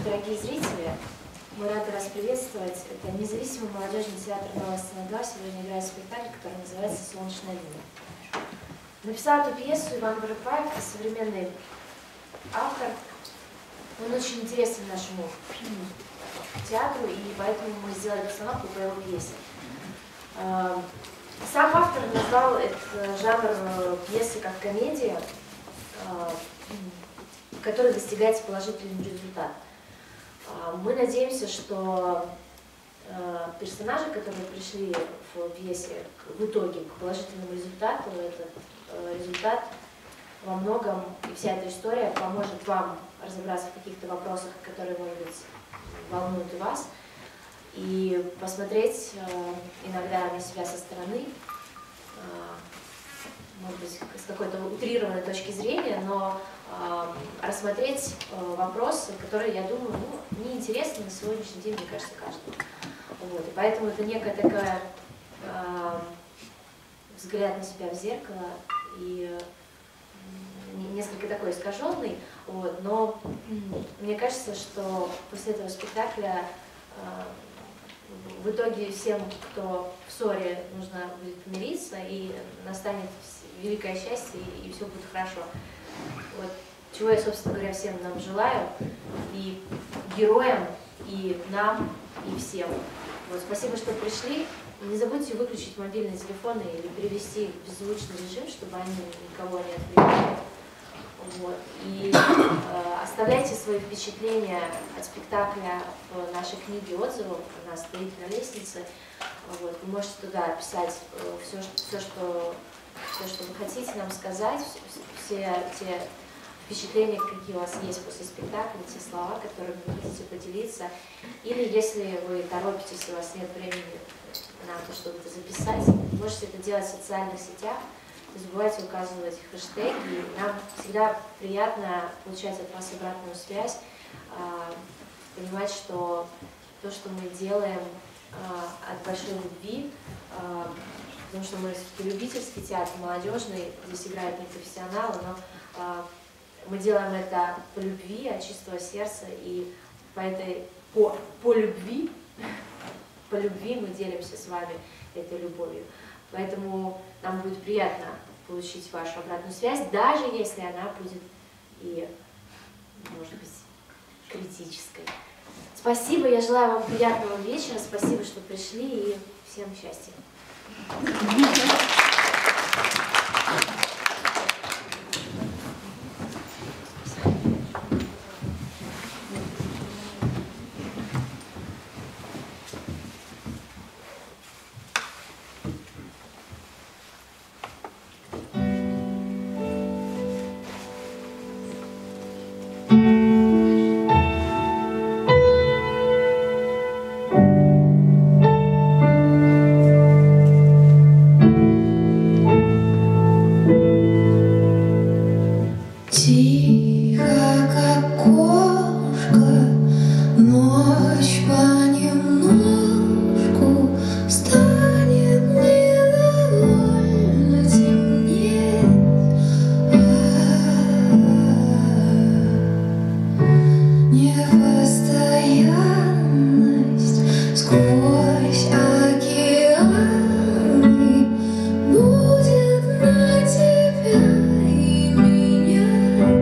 дорогие зрители! Мы рады вас приветствовать. Это независимый молодежный театр «Новая сцена 2». Сегодня играет спектакль, который называется «Солнечная линия». Написал эту пьесу Иван Воропаев, современный автор. Он очень интересен нашему театру, и поэтому мы сделали постановку по его пьесе. Сам автор назвал этот жанр пьесы как комедия, в которой достигается положительный результат. Мы надеемся, что персонажи, которые пришли в пьесе в итоге к положительному результату, этот результат во многом, и вся эта история поможет вам разобраться в каких-то вопросах, которые, может быть, волнуют и вас, и посмотреть иногда на себя со стороны, может быть, с какой-то утрированной точки зрения, но рассмотреть вопросы, которые, я думаю, неинтересны на сегодняшний день, мне кажется, каждому. Вот. И поэтому это некая такая взгляд на себя в зеркало, и несколько такой искаженный, вот, но мне кажется, что после этого спектакля в итоге всем, кто в ссоре, нужно будет помириться, и настанет великое счастье, и все будет хорошо. Вот, чего я, собственно говоря, всем нам желаю, и героям, и нам, и всем. Вот, спасибо, что пришли. Не забудьте выключить мобильные телефоны или перевести в беззвучный режим, чтобы они никого не отвлекали. Вот. И оставляйте свои впечатления от спектакля в нашей книге отзывов. Она стоит на лестнице. Вот. Вы можете туда писать все, что вы хотите нам сказать, все те впечатления, какие у вас есть после спектакля, те слова, которыми вы хотите поделиться. Или если вы торопитесь, у вас нет времени на то, чтобы это записать, можете это делать в социальных сетях. Не забывайте указывать хэштеги. Нам всегда приятно получать от вас обратную связь, понимать, что то, что мы делаем от большой любви, потому что мы любительский театр, молодежный, здесь играют не профессионалы, но мы делаем это по любви, от чистого сердца, и по любви мы делимся с вами этой любовью. Поэтому нам будет приятно получить вашу обратную связь, даже если она будет и, может быть, критической. Спасибо, я желаю вам приятного вечера, спасибо, что пришли, и всем счастья. Будет на тебя и меня.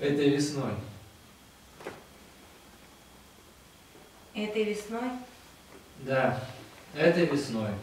Этой весной. Этой весной? Да, этой весной.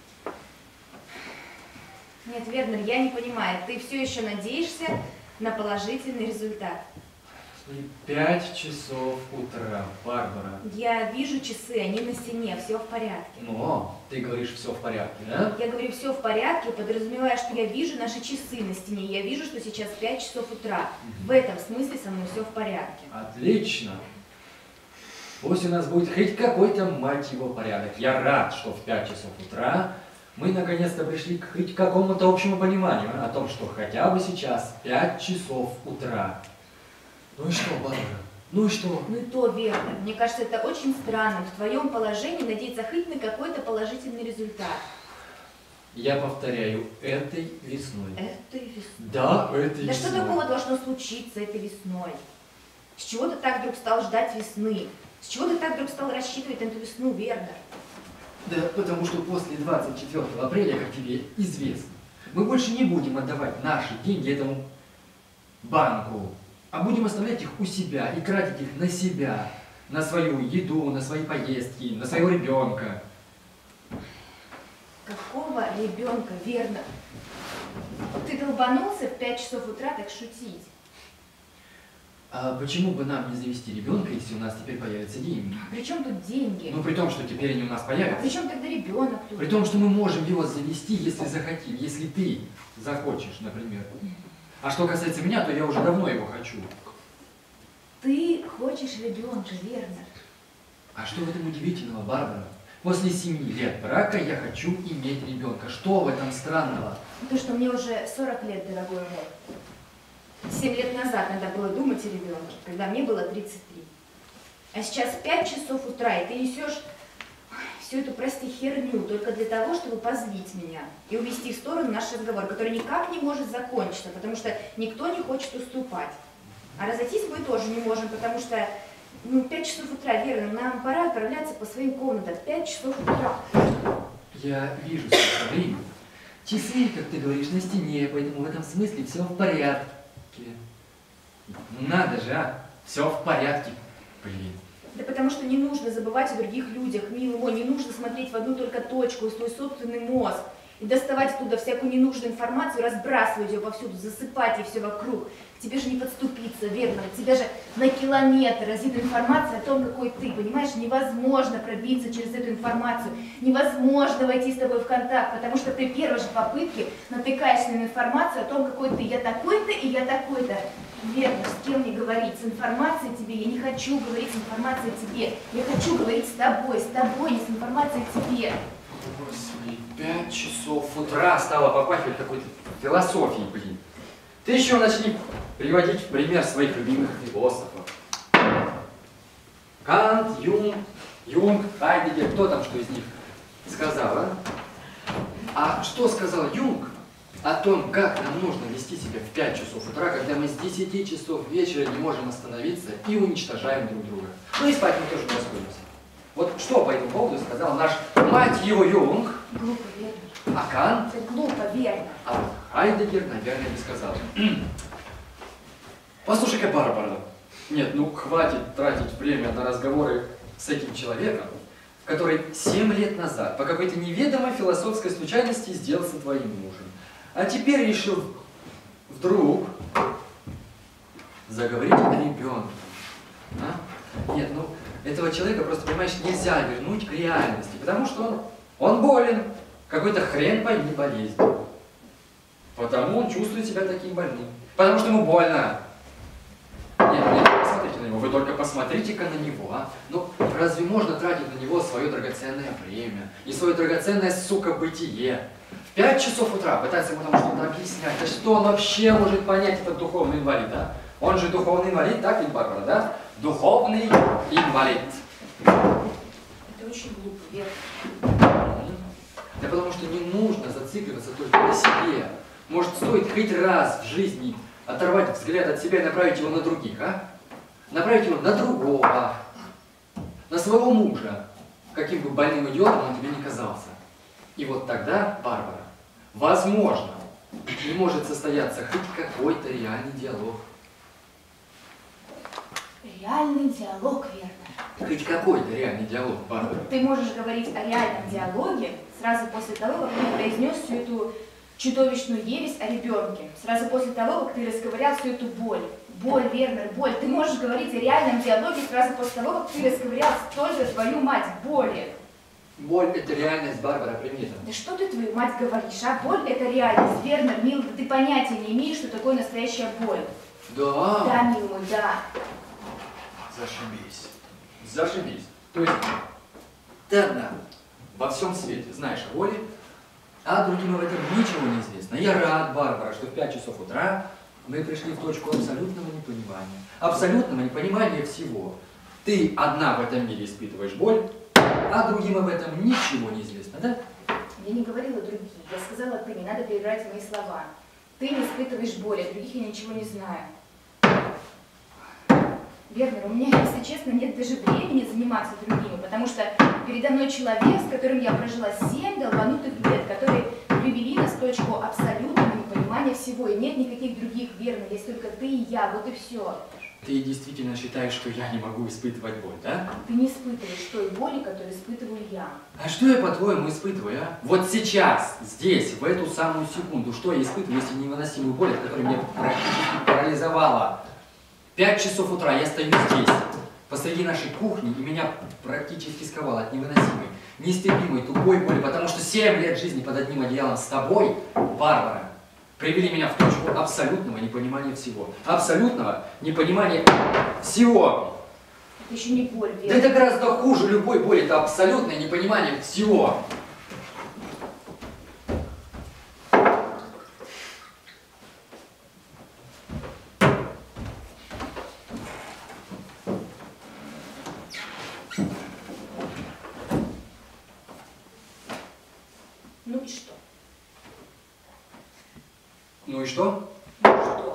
Нет, Вернер, я не понимаю, ты все еще надеешься на положительный результат? 5 часов утра, Барбара. Я вижу часы, они на стене, все в порядке. Но ты говоришь, все в порядке, да? Я говорю, все в порядке, подразумевая, что я вижу наши часы на стене. Я вижу, что сейчас 5 часов утра. В этом смысле со мной все в порядке. Отлично. Пусть у нас будет хоть какой-то, мать его, порядок. Я рад, что в 5 часов утра мы наконец-то пришли к хоть какому-то общему пониманию о том, что хотя бы сейчас 5 часов утра. Ну и что, Барбара? Ну и что? Ну и то верно. Мне кажется, это очень странно в твоем положении надеяться хоть на какой-то положительный результат. Я повторяю, этой весной. Этой весной? Да, этой Да весной. что такого должно случиться этой весной? С чего ты так вдруг стал ждать весны? С чего ты так вдруг стал рассчитывать на эту весну, Вернер? Да потому что после 24 апреля, как тебе известно, мы больше не будем отдавать наши деньги этому банку, а будем оставлять их у себя и тратить их на себя, на свою еду, на свои поездки, на своего ребенка. Какого ребенка, Вернер? Ты долбанулся в 5 часов утра так шутить? А почему бы нам не завести ребенка, если у нас теперь появятся деньги? При чем тут деньги? Ну, при том, что теперь они у нас А появятся. при чем тогда ребенок тут? При том, что мы можем его завести, если захотим, если ты захочешь, например. А что касается меня, то я уже давно его хочу. Ты хочешь ребенка, Вернер? А что в этом удивительного, Барбара? После 7 лет брака я хочу иметь ребенка. Что в этом странного? То, что мне уже 40 лет, дорогой мой. 7 лет назад надо было думать о ребенке, когда мне было 33. А сейчас 5 часов утра, и ты несешь всю эту, прости, херню только для того, чтобы позлить меня и увести в сторону наш разговор, который никак не может закончиться, потому что никто не хочет уступать. А разойтись мы тоже не можем, потому что 5 часов утра, Верно, нам пора отправляться по своим комнатам. 5 часов утра. Я вижу сколько времени. Часы, как ты говоришь, на стене, поэтому в этом смысле все в порядке. Ну надо же, а? Все в порядке, блин. Да потому что не нужно забывать о других людях, милый мой, не нужно смотреть в одну только точку, в свой собственный мозг и доставать оттуда всякую ненужную информацию, разбрасывать ее повсюду, засыпать ей все вокруг. К тебе же не подступиться, Верно, к тебе же на километр разит информация о том, какой ты, понимаешь, невозможно пробиться через эту информацию, невозможно войти с тобой в контакт, потому что при первой же попытке натыкаешься на информацию о том, какой ты, я такой-то и я такой-то. Верно, с кем мне говорить, с информацией тебе, я не хочу говорить с информацией тебе, я хочу говорить с тобой, не с информацией тебе. Господи, 5 часов утра стало попахивать какой-то философией, блин. Ты еще начни приводить в пример своих любимых философов. Кант, Юнг, Хайдеггер, кто там что из них сказал, а? А что сказал Юнг о том, как нам нужно вести себя в 5 часов утра, когда мы с 10 часов вечера не можем остановиться и уничтожаем друг друга? Ну и спать мы тоже не расходимся. Вот что по этому поводу сказал наш, мать его, Юнг, Глупо, Верно. а Кант, Это глупо, Верно. а Хайдеггер, наверное, не сказал. Послушай-ка, Барбара, нет, ну хватит тратить время на разговоры с этим человеком, который 7 лет назад по какой-то неведомой философской случайности сделался твоим мужем, а теперь решил вдруг заговорить о ребенке. А? Нет, ну этого человека просто, понимаешь, нельзя вернуть к реальности, потому что он болен, какой-то хрен пойми болезнь. Потому он чувствует себя таким больным. Потому что ему больно. Нет, посмотрите на него, вы только посмотрите-ка на него, а? Ну, разве можно тратить на него свое драгоценное время и свое драгоценное, сука, бытие? В 5 часов утра пытаться ему там что-то объяснять. Да что он вообще может понять, этот духовный инвалид, а? Он же духовный инвалид, так ведь, Барбара, да? Духовный инвалид. Это очень глупо, Верно. Да потому что не нужно зацикливаться только на себе. Может, стоит хоть раз в жизни оторвать взгляд от себя и направить его на других, а? Направить его на другого, на своего мужа, каким бы больным идиотом он тебе не казался. И вот тогда, Барбара, возможно, не может состояться хоть какой-то реальный диалог. Реальный диалог, Вернер. Хоть какой-то реальный диалог, Барбара. Ты можешь говорить о реальном диалоге сразу после того, как ты произнес всю эту чудовищную ересь о ребенке. Сразу после того, как ты расковырял всю эту боль. Боль, Вернер, боль. Ты можешь говорить о реальном диалоге сразу после того, как ты расковырял столько твою мать боли. Боль – это реальность, Барбара, прими это. Да что ты, твою мать, говоришь, а? Боль – это реальность. Вернер, милый, ты понятия не имеешь, что такое настоящая боль. Да. Да, милый мой, да. Зашибись. Зашибись. То есть ты одна во всем свете знаешь о боли, а другим об этом ничего не известно. Я рад, Барбара, что в 5 часов утра мы пришли в точку абсолютного непонимания. Абсолютного непонимания всего. Ты одна в этом мире испытываешь боль, а другим об этом ничего не известно, да? Я не говорила другие, я сказала ты, не надо перебирать мои слова. Ты не испытываешь боли, а других я ничего не знаю. Вернер, у меня, если честно, нет даже времени заниматься другими, потому что передо мной человек, с которым я прожила 7 долбанутых лет, которые привели нас в точку абсолютного непонимания всего, и нет никаких других, Вернер, есть только ты и я, вот и все. Ты действительно считаешь, что я не могу испытывать боль, да? Ты не испытываешь той боли, которую испытываю я. А что я, по-твоему, испытываю, а? Вот сейчас, здесь, в эту самую секунду, что я испытываю, если невыносимую боль, которая меня практически парализовала? 5 часов утра я стою здесь, посреди нашей кухни, и меня практически сковало от невыносимой, нестерпимой, тупой боли, потому что 7 лет жизни под одним одеялом с тобой, Барбара, привели меня в точку абсолютного непонимания всего. Абсолютного непонимания всего. Это еще не боль, Вернер. Да это гораздо хуже любой боли, это абсолютное непонимание всего. Ну и что? Ну и что? Ну что?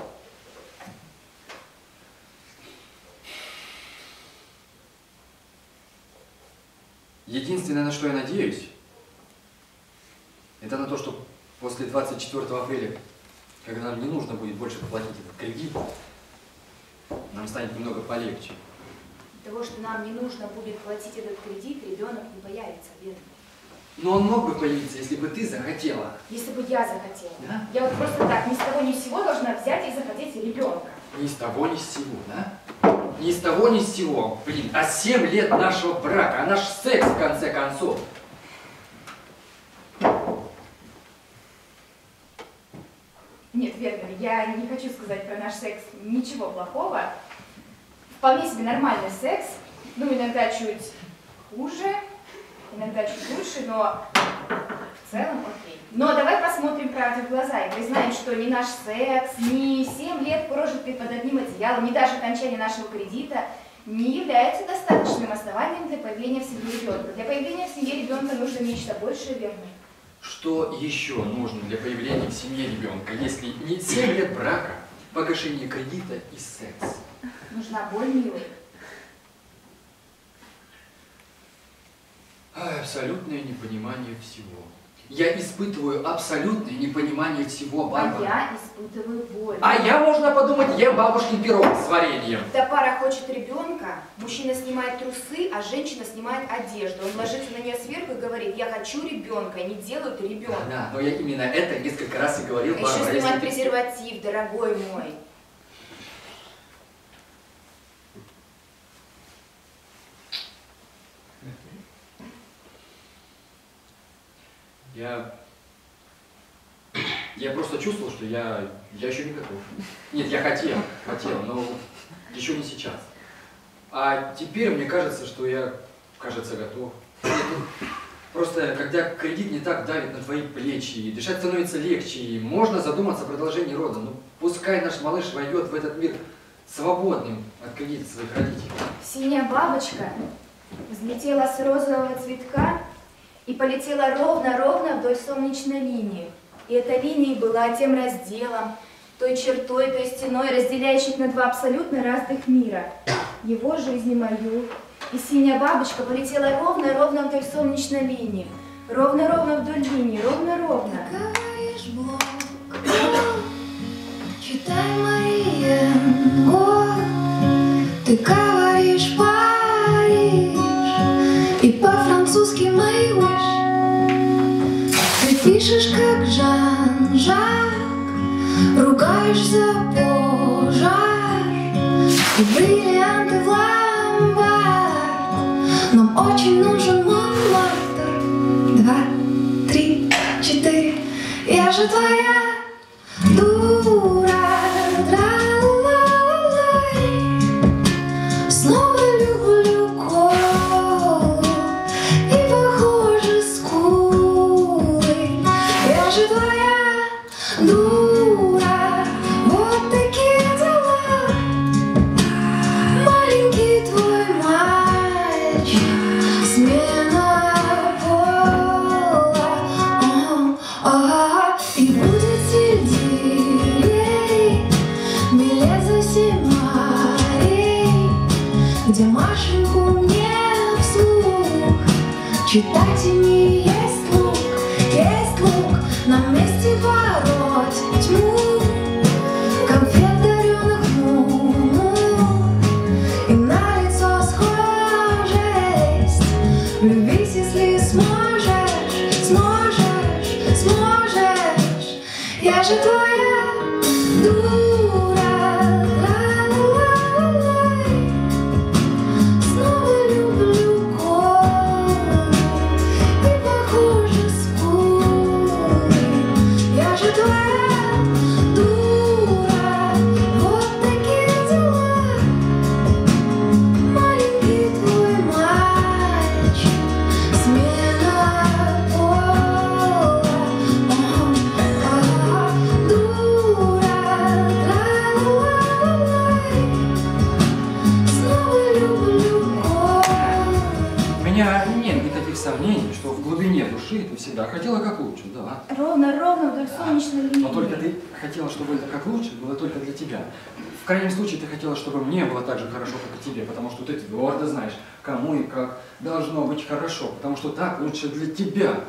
Единственное, на что я надеюсь, это на то, что после 24 апреля, когда нам не нужно будет больше платить этот кредит, нам станет немного полегче. От того, что нам не нужно будет платить этот кредит, ребенок не появится, Вернер. Но он мог бы появиться, если бы ты захотела. Если бы я захотела. Да? Я вот просто так, ни с того ни с сего должна взять и захотеть ребенка. Ни с того, ни с сего, да? Ни с того, ни с сего. Блин, а 7 лет нашего брака, а наш секс, в конце концов. Нет, Вернер, я не хочу сказать про наш секс ничего плохого. Вполне себе нормальный секс. Ну, иногда чуть хуже, иногда чуть лучше, но в целом окей. Но давай посмотрим правде в глаза и признаем, что ни наш секс, ни 7 лет, прожитые под одним одеялом, ни даже окончание нашего кредита не являются достаточным основанием для появления в семье ребенка. Для появления в семье ребенка нужно нечто большее, Вернер. Что еще нужно для появления в семье ребенка, если не 7 лет брака, погашение кредита и секс? Нужна боль, милый. Абсолютное непонимание всего. Я испытываю абсолютное непонимание всего, А Барбара. я испытываю боль. А я, можно подумать, ем бабушкин пирог с вареньем. Когда пара хочет ребенка, мужчина снимает трусы, а женщина снимает одежду. Он ложится на нее сверху и говорит: я хочу ребенка, и не делают ребенка. Да, но я именно это несколько раз и говорил, А Барбара. еще если снимать ты- презерватив, дорогой мой. Я просто чувствовал, что я еще не готов. Нет, я хотел, но еще не сейчас. А теперь мне кажется, что я, готов. Просто, когда кредит не так давит на твои плечи, и дышать становится легче, и можно задуматься о продолжении рода. Ну, пускай наш малыш войдет в этот мир свободным от кредита своих родителей. Синяя бабочка взлетела с розового цветка и полетела ровно-ровно вдоль солнечной линии. И эта линия была тем разделом, той чертой, той стеной, разделяющих на два абсолютно разных мира. Его жизнь и мою. И синяя бабочка полетела ровно-ровно вдоль солнечной линии. Ровно-ровно вдоль линии, ровно-ровно. Говоришь блог, читай Мария, год, Ты говоришь Париж, и по-французски my wish. Ты пишешь как Жан-Жак, ругаешь за пожар и бриллианты в ломбард. Нам очень нужен Монмартр. 2, 3, 4. Я же твоя дура. Снова люблю колу и, похоже, скулы. Я же твоя дура. Вот такие дела. Маленький твой мальчик, смена пола. И будет сельдерей, билет за 7 морей, где Машеньку мне вслух читать и не есть лук, на месте бороть тьму, конфет дареных мух, и на лицо схожесть. Влюбись, если сможешь, сможешь, сможешь. Я же твоя дура. Снова люблю колу и, похоже, скулы. Я же твоя дура. Вот такие дела. Маленький твой мальчик, смена пола. Дура, снова люблю колу. У меня нет никаких сомнений, что в глубине души ты всегда хотела как лучше, да. Ровно вдоль солнечной линии. Но только ты хотела, чтобы это как лучше было только для тебя. В крайнем случае ты хотела, чтобы мне было так же хорошо, как и тебе, потому что ты твердо знаешь, кому и как должно быть хорошо, потому что так лучше для тебя.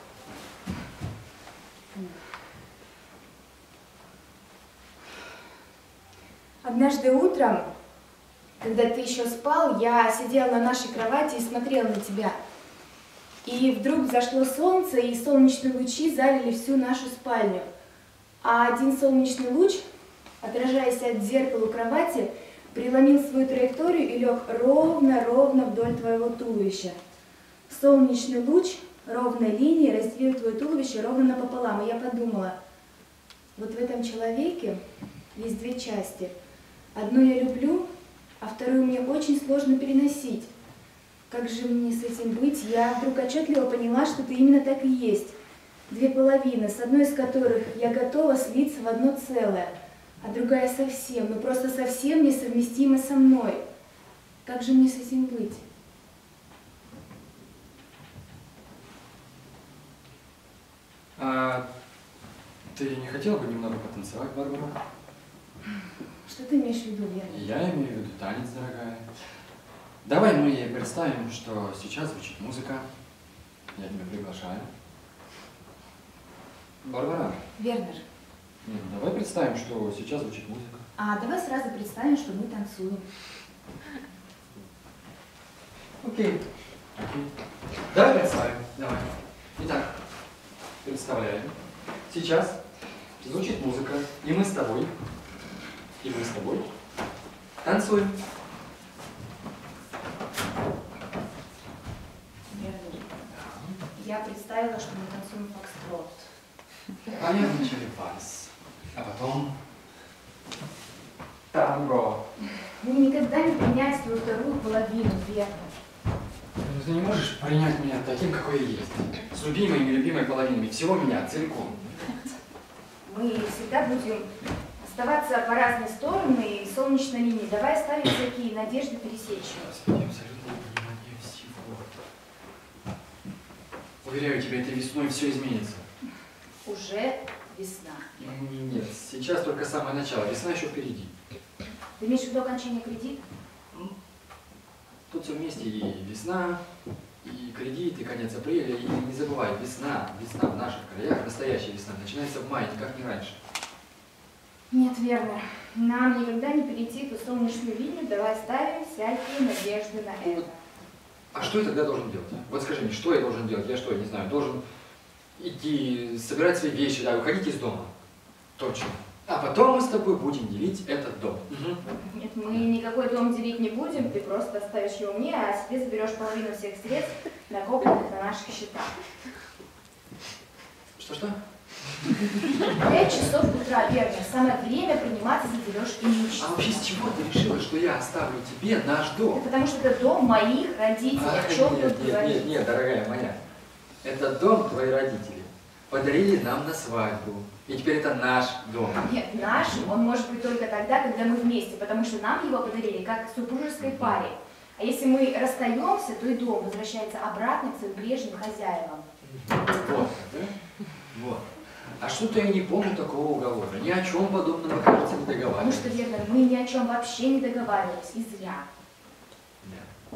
Однажды утром, когда ты еще спал, я сидела на нашей кровати и смотрела на тебя. И вдруг взошло солнце, и солнечные лучи залили всю нашу спальню. А один солнечный луч, отражаясь от зеркала у кровати, преломил свою траекторию и лег ровно вдоль твоего туловища. Солнечный луч ровной линией разделил твое туловище ровно напополам. И я подумала, вот в этом человеке есть две части. Одну я люблю, а вторую мне очень сложно переносить. Как же мне с этим быть? Я вдруг отчетливо поняла, что ты именно так и есть. Две половины, с одной из которых я готова слиться в одно целое, а другая совсем, ну просто совсем несовместима со мной. Как же мне с этим быть? А ты не хотела бы немного потанцевать, Барбара? Что ты имеешь в виду, Вера? Я имею в виду танец, дорогая. Давай мы представим, что сейчас звучит музыка. Я тебя приглашаю. Барбара. Вернер. Нет, давай представим, что сейчас звучит музыка. А давай сразу представим, что мы танцуем. Окей. Давай представим. Давай. Итак, представляем. Сейчас звучит музыка, и мы с тобой танцуем. Вернер. Я представила, что мы танцуем фокстрот. А я вначале вальс, а потом танго. Мне никогда не принять твою вторую половину, Вернер. Ты не можешь принять меня таким, какой я есть. С любимой и нелюбимой половинами. Всего меня целиком. Мы всегда будем оставаться по разные стороны и солнечной линии. Давай оставим всякие надежды пересечь. Господи, абсолютное понимание всего. Уверяю тебя, этой весной все изменится. Уже весна. Нет, сейчас только самое начало. Весна еще впереди. Ты имеешь в виду окончание кредита? Тут все вместе, и весна, и кредит, и конец апреля, и не забывай, весна в наших краях, настоящая весна, начинается в мае, никак не раньше. Нет, Вернер, нам никогда не перейти ту солнечную линию, давай ставим всякие надежды на это. А что я тогда должен делать? Вот скажи мне, что я должен делать? Я что, я не знаю, должен идти, собирать свои вещи, да, уходить из дома? Точно. А потом мы с тобой будем делить этот дом. Нет, мы никакой дом делить не будем, ты просто оставишь его мне, а себе заберешь половину всех средств, накопленных на наших счетах. Что-что? 5 часов утра, Вернер, самое время приниматься за дележ имущества. А вообще с чего ты решила, что я оставлю тебе наш дом? Это потому что это дом моих родителей, о чем тут говорить? Нет, дорогая моя. Это дом твои родители подарили нам на свадьбу. И теперь это наш дом. Нет, нашим он может быть только тогда, когда мы вместе, потому что нам его подарили как супружеской паре. А если мы расстаемся, то и дом возвращается обратно к своим прежним хозяевам. Вот, да? Вот. А что-то я не помню такого уговора. Ни о чем подобном, мы, кажется, не Потому договаривались. что, Вернер, мы ни о чем вообще не договаривались, и зря. Да.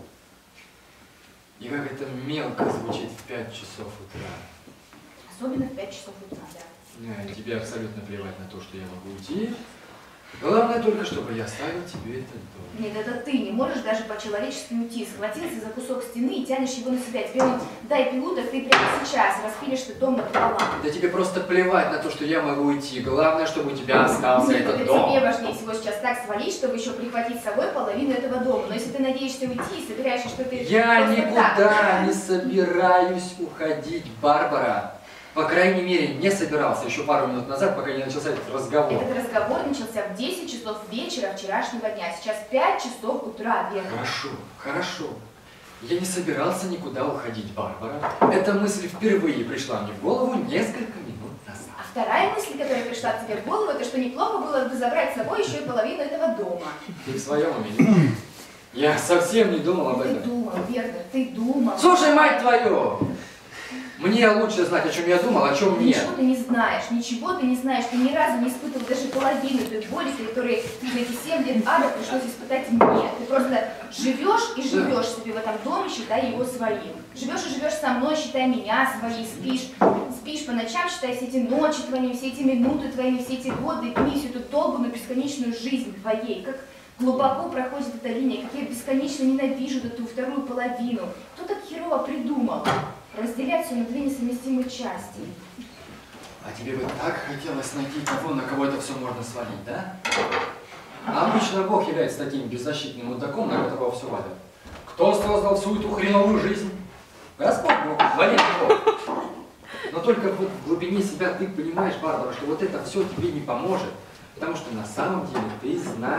И как это мелко звучит в 5 часов утра. Особенно в 5 часов утра, да. Тебе абсолютно плевать на то, что я могу уйти. Главное только, чтобы я оставил тебе этот дом. Нет, это ты не можешь даже по-человечески уйти. Схватился за кусок стены и тянешь его на себя. Тебе он дай пилу, так ты прямо сейчас распилишь ты дом напополам. Да тебе просто плевать на то, что я могу уйти. Главное, чтобы у тебя остался Нет, этот это дом. тебе важнее всего сейчас так свалить, чтобы еще прихватить с собой половину этого дома. Но если ты надеешься уйти и собираешься, что ты Я просто никуда так... не собираюсь уходить, Барбара. По крайней мере, не собирался еще пару минут назад, пока не начался этот разговор. Этот разговор начался в 10 часов вечера вчерашнего дня. Сейчас 5 часов утра, Вернер. Хорошо, хорошо. Я не собирался никуда уходить, Барбара. Эта мысль впервые пришла мне в голову несколько минут назад. А вторая мысль, которая пришла к тебе в голову, это что неплохо было бы забрать с собой еще и половину этого дома. Ты в своем уме? Я совсем не думал об Ты этом. думал, Вернер, ты думал. Слушай, мать твою! Мне лучше знать, о чем я думал, о чем нет. Ничего ты не знаешь, ты ни разу не испытывал даже половину той боли, которую за эти 7 лет ада пришлось испытать мне. Ты просто живешь и живешь себе в этом доме, считай его своим. Живешь и живешь со мной, считай меня своей, спишь по ночам, считай все эти ночи твоими, все эти минуты твоими, все эти годы, и всю эту долгую, бесконечную жизнь твоей. Как глубоко проходит эта линия, как я бесконечно ненавижу эту вторую половину. Кто так херово придумал? Разделять все на две несовместимые части. А тебе бы так хотелось найти того, на кого это все можно свалить, да? А обычно Бог является таким беззащитным мудаком, на которого все валят. Кто создал всю эту хреновую жизнь? Господь Бог, валит Бог. Но только вот в глубине себя ты понимаешь, Барбара, что вот это все тебе не поможет. Потому что на самом деле ты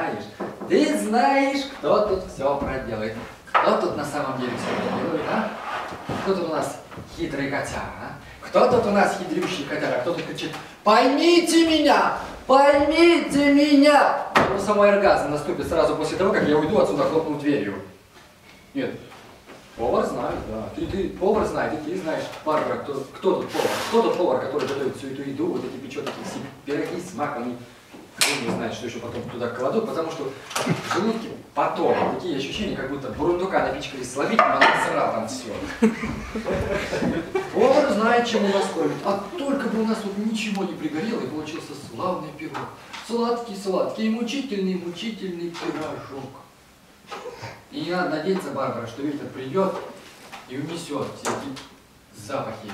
знаешь, кто тут все проделает. Кто тут на самом деле все проделает, а? Кто тут у нас хитрый котяра, а? Кто тут у нас хитрющий котяра? Кто тут кричит: поймите меня! Поймите меня! Ну, самый оргазм наступит сразу после того, как я уйду отсюда, хлопнув дверью. Нет. Повар знает, да. Повар знает, и ты знаешь, Барбара, кто тут повар? Кто тут повар, который готовит всю эту еду, вот эти печет такие все пироги с маком, и не знает, что еще потом туда кладут, потому что в желудке потом такие ощущения, как будто бурундука напичкали слабить, но она сыра там все. Повар знает, чем у нас кормит. А только бы у нас тут ничего не пригорело, и получился славный пирог. Сладкий, мучительный пирожок. И не надо надеяться, Барбара, что ветер придет и унесет все эти запахи.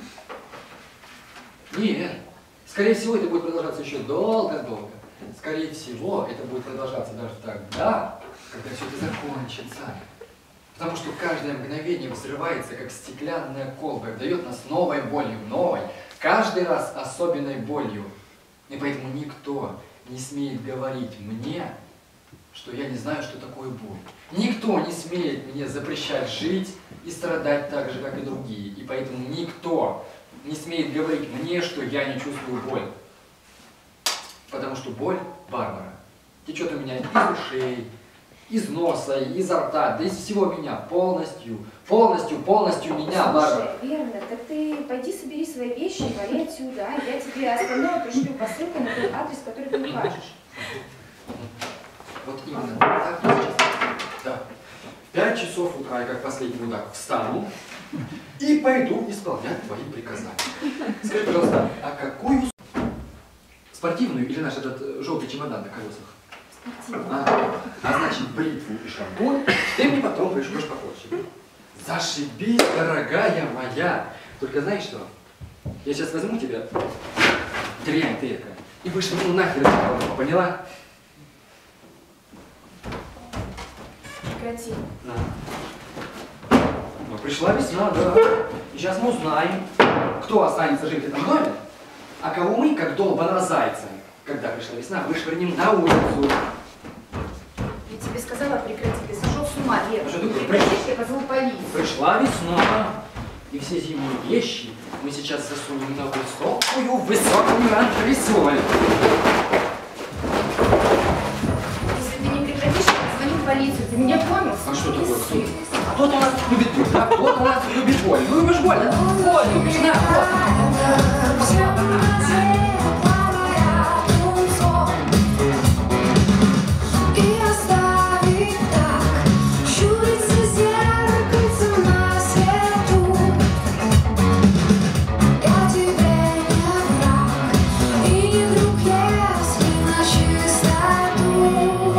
Нет. Скорее всего, это будет продолжаться еще долго-долго. Скорее всего, это будет продолжаться даже тогда, когда все это закончится. Потому что каждое мгновение взрывается, как стеклянная колба, и дает нас новой болью, каждый раз особенной болью. И поэтому никто не смеет говорить мне, что я не знаю, что такое боль. Никто не смеет мне запрещать жить и страдать так же, как и другие. И поэтому никто не смеет говорить мне, что я не чувствую боль. Потому что боль, Барбара, течет у меня из ушей, из носа, изо рта, да из всего меня, полностью меня, Барбара. Слушай, Вернер, так ты пойди собери свои вещи и вали отсюда, а? Я тебе остальное пришлю посылкой на тот адрес, который ты укажешь. Вот именно так я сейчас. Да. В 5 часов утра я как последний мудак встану и пойду исполнять твои приказания. Скажи, пожалуйста, а какую... Спортивную или наш этот желтый чемодан на колесах? Спортивную. А значит, бритву и шампунь ты мне потом пришлешь попозже. Зашибись, дорогая моя. Только знаешь что? Я сейчас возьму тебя, дрянь ты экая, и вышвырну нахер из этого дома, поняла? Прекрати. Ну, пришла весна, да. И сейчас мы узнаем, кто останется жить в этом доме, а кого мы, как долбаного зайца, когда пришла весна, вышвырнем на улицу. Я тебе сказала, прекрати, ты сошел с ума, Вера. А что такое? Прекратишь, я позову полицию. Пришла весна, и все зимние вещи мы сейчас засунем на высокую антресоль. Если ты не прекратишь, я позвоню в полицию. Ты меня понял? А что такое? Кто-то у нас любит боль, да? Кто-то у нас любит боль. Ну, любишь боль, да? Боль любишь, на, И оставить так, щуриться зеркальцем на свету. Я тебе не враг, и не друг, если на чистоту.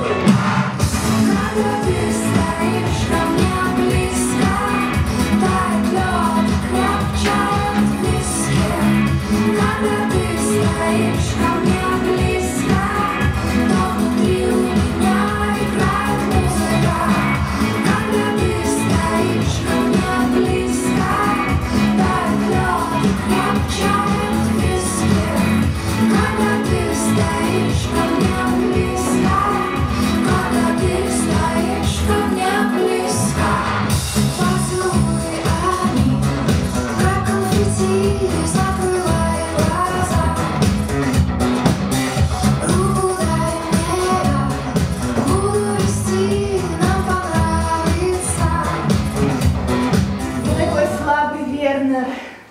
Когда ты стоишь ко мне близко, тает лед, крепчает в виске. Когда ты стоишь ко мне близко, то внутри у меня играет музыка. Когда ты стоишь ко мне близко, тает лед, крепчает в виске. Когда ты стоишь ко мне близко, когда ты стоишь ко мне близко, поцелуй они, как конфетти, закрывай глаза. Руку дай мне, я буду вести, нам понравится. Ты такой слабый, Вернер.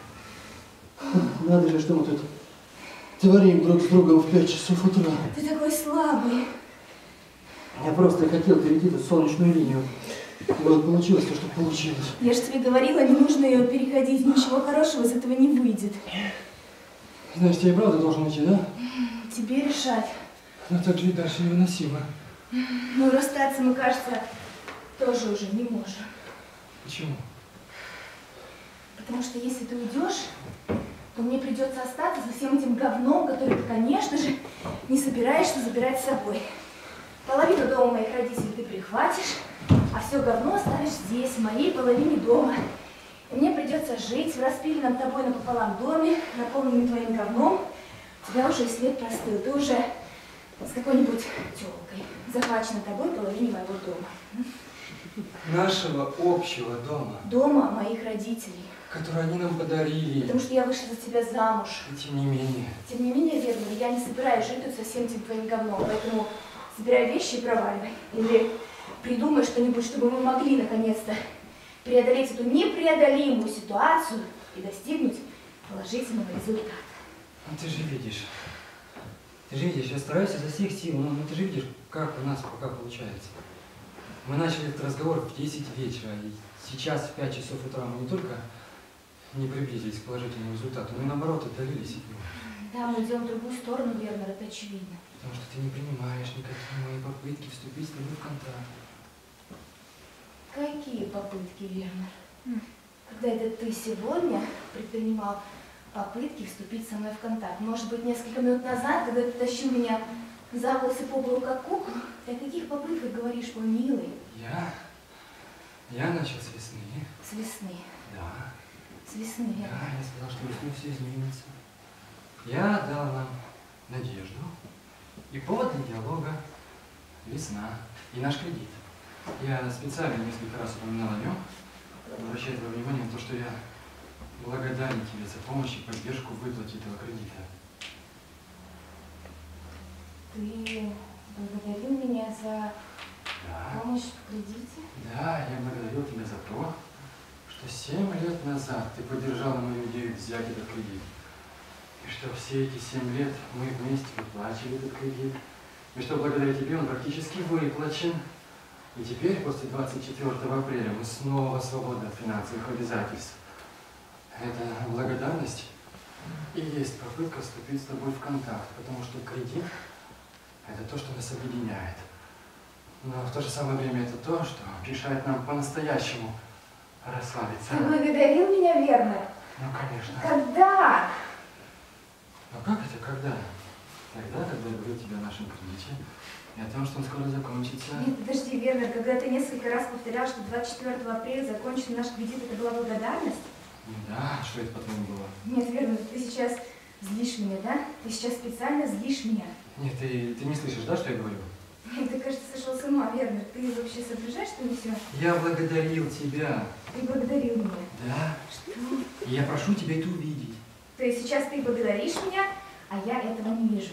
Надо же, что мы тут творим друг с другом в 5 часов утра. Ты такой слабый. Я просто хотел перейти эту солнечную линию. И вот получилось то, что получилось. Я же тебе говорила, не нужно ее переходить. Ничего хорошего из этого не выйдет. Значит, я и правда должен идти, да? Тебе решать. Но так жить дальше невыносимо. Ну, расстаться мы, кажется, тоже уже не можем. Почему? Потому что если ты уйдешь, то мне придется остаться со всем этим говном, который ты, конечно же, не собираешься забирать с собой. Половину дома моих родителей ты прихватишь, а все говно оставишь здесь, в моей половине дома. И мне придется жить в распиленном тобой напополам доме, наполненном твоим говном. У тебя уже и след простыл, ты уже с какой-нибудь тёлкой, захвачена тобой половине моего дома. Нашего общего дома, Дома моих родителей. который они нам подарили. Потому что я вышла за тебя замуж. И тем не менее. Тем не менее, Вернер, я не собираюсь жить тут со всем этим твоим говном, поэтому собирай вещи и проваливай. Или придумай что-нибудь, чтобы мы могли наконец-то преодолеть эту непреодолимую ситуацию и достигнуть положительного результата. Ну ты же видишь, я стараюсь изо всех сил, но ты же видишь, как у нас пока получается. Мы начали этот разговор в 10 вечера, и сейчас в 5 часов утра мы не только не приблизились к положительному результату, но и наоборот отдалились от него. Да, мы идем в другую сторону, Вернер, это очевидно. Потому что ты не принимаешь никакие мои попытки вступить с тобой в контакт. Какие попытки, Вернер? Когда это ты сегодня предпринимал попытки вступить со мной в контакт? Может быть, несколько минут назад, когда ты тащил меня за волосы по полу как куклу? Ты о каких попытках говоришь, мой милый? Я начал с весны. С весны. Да. С весны, Да, Вернер. я сказал, что весной все изменится. Я дал нам надежду. И повод для диалога весна и наш кредит. Я специально несколько раз упоминал о нем, обращая твое внимание на то, что я благодарен тебе за помощь и поддержку в выплате этого кредита. Ты благодарил меня за Да. помощь в кредите? Да, я благодарил тебя за то, что 7 лет назад ты поддержала мою идею взять этот кредит. И что все эти 7 лет мы вместе выплачивали этот кредит. И что благодаря тебе он практически выплачен. И теперь, после 24 апреля, мы снова свободны от финансовых обязательств. Это благодарность И есть попытка вступить с тобой в контакт, потому что кредит – это то, что нас объединяет. Но в то же самое время это то, что мешает нам по-настоящему расслабиться. Ты благодарил меня, Вернер? Ну, конечно. Когда? Но как это когда? Тогда, когда я говорил тебе о нашем кредите и о том, что он скоро закончится. Нет, подожди, Вернер, когда ты несколько раз повторял, что 24 апреля закончится наш кредит, это была благодарность? Ну да, что это потом было? Нет, Вернер, ты сейчас злишь меня, да? Ты сейчас специально злишь меня. Нет, ты не слышишь, да, что я говорю? Нет, ты, кажется, сошел с ума, Вернер. Ты вообще соображаешь, что несешь? Я благодарил тебя. Ты благодарил меня. Да. Что? И я прошу тебя это увидеть. То есть сейчас ты благодаришь меня, а я этого не вижу.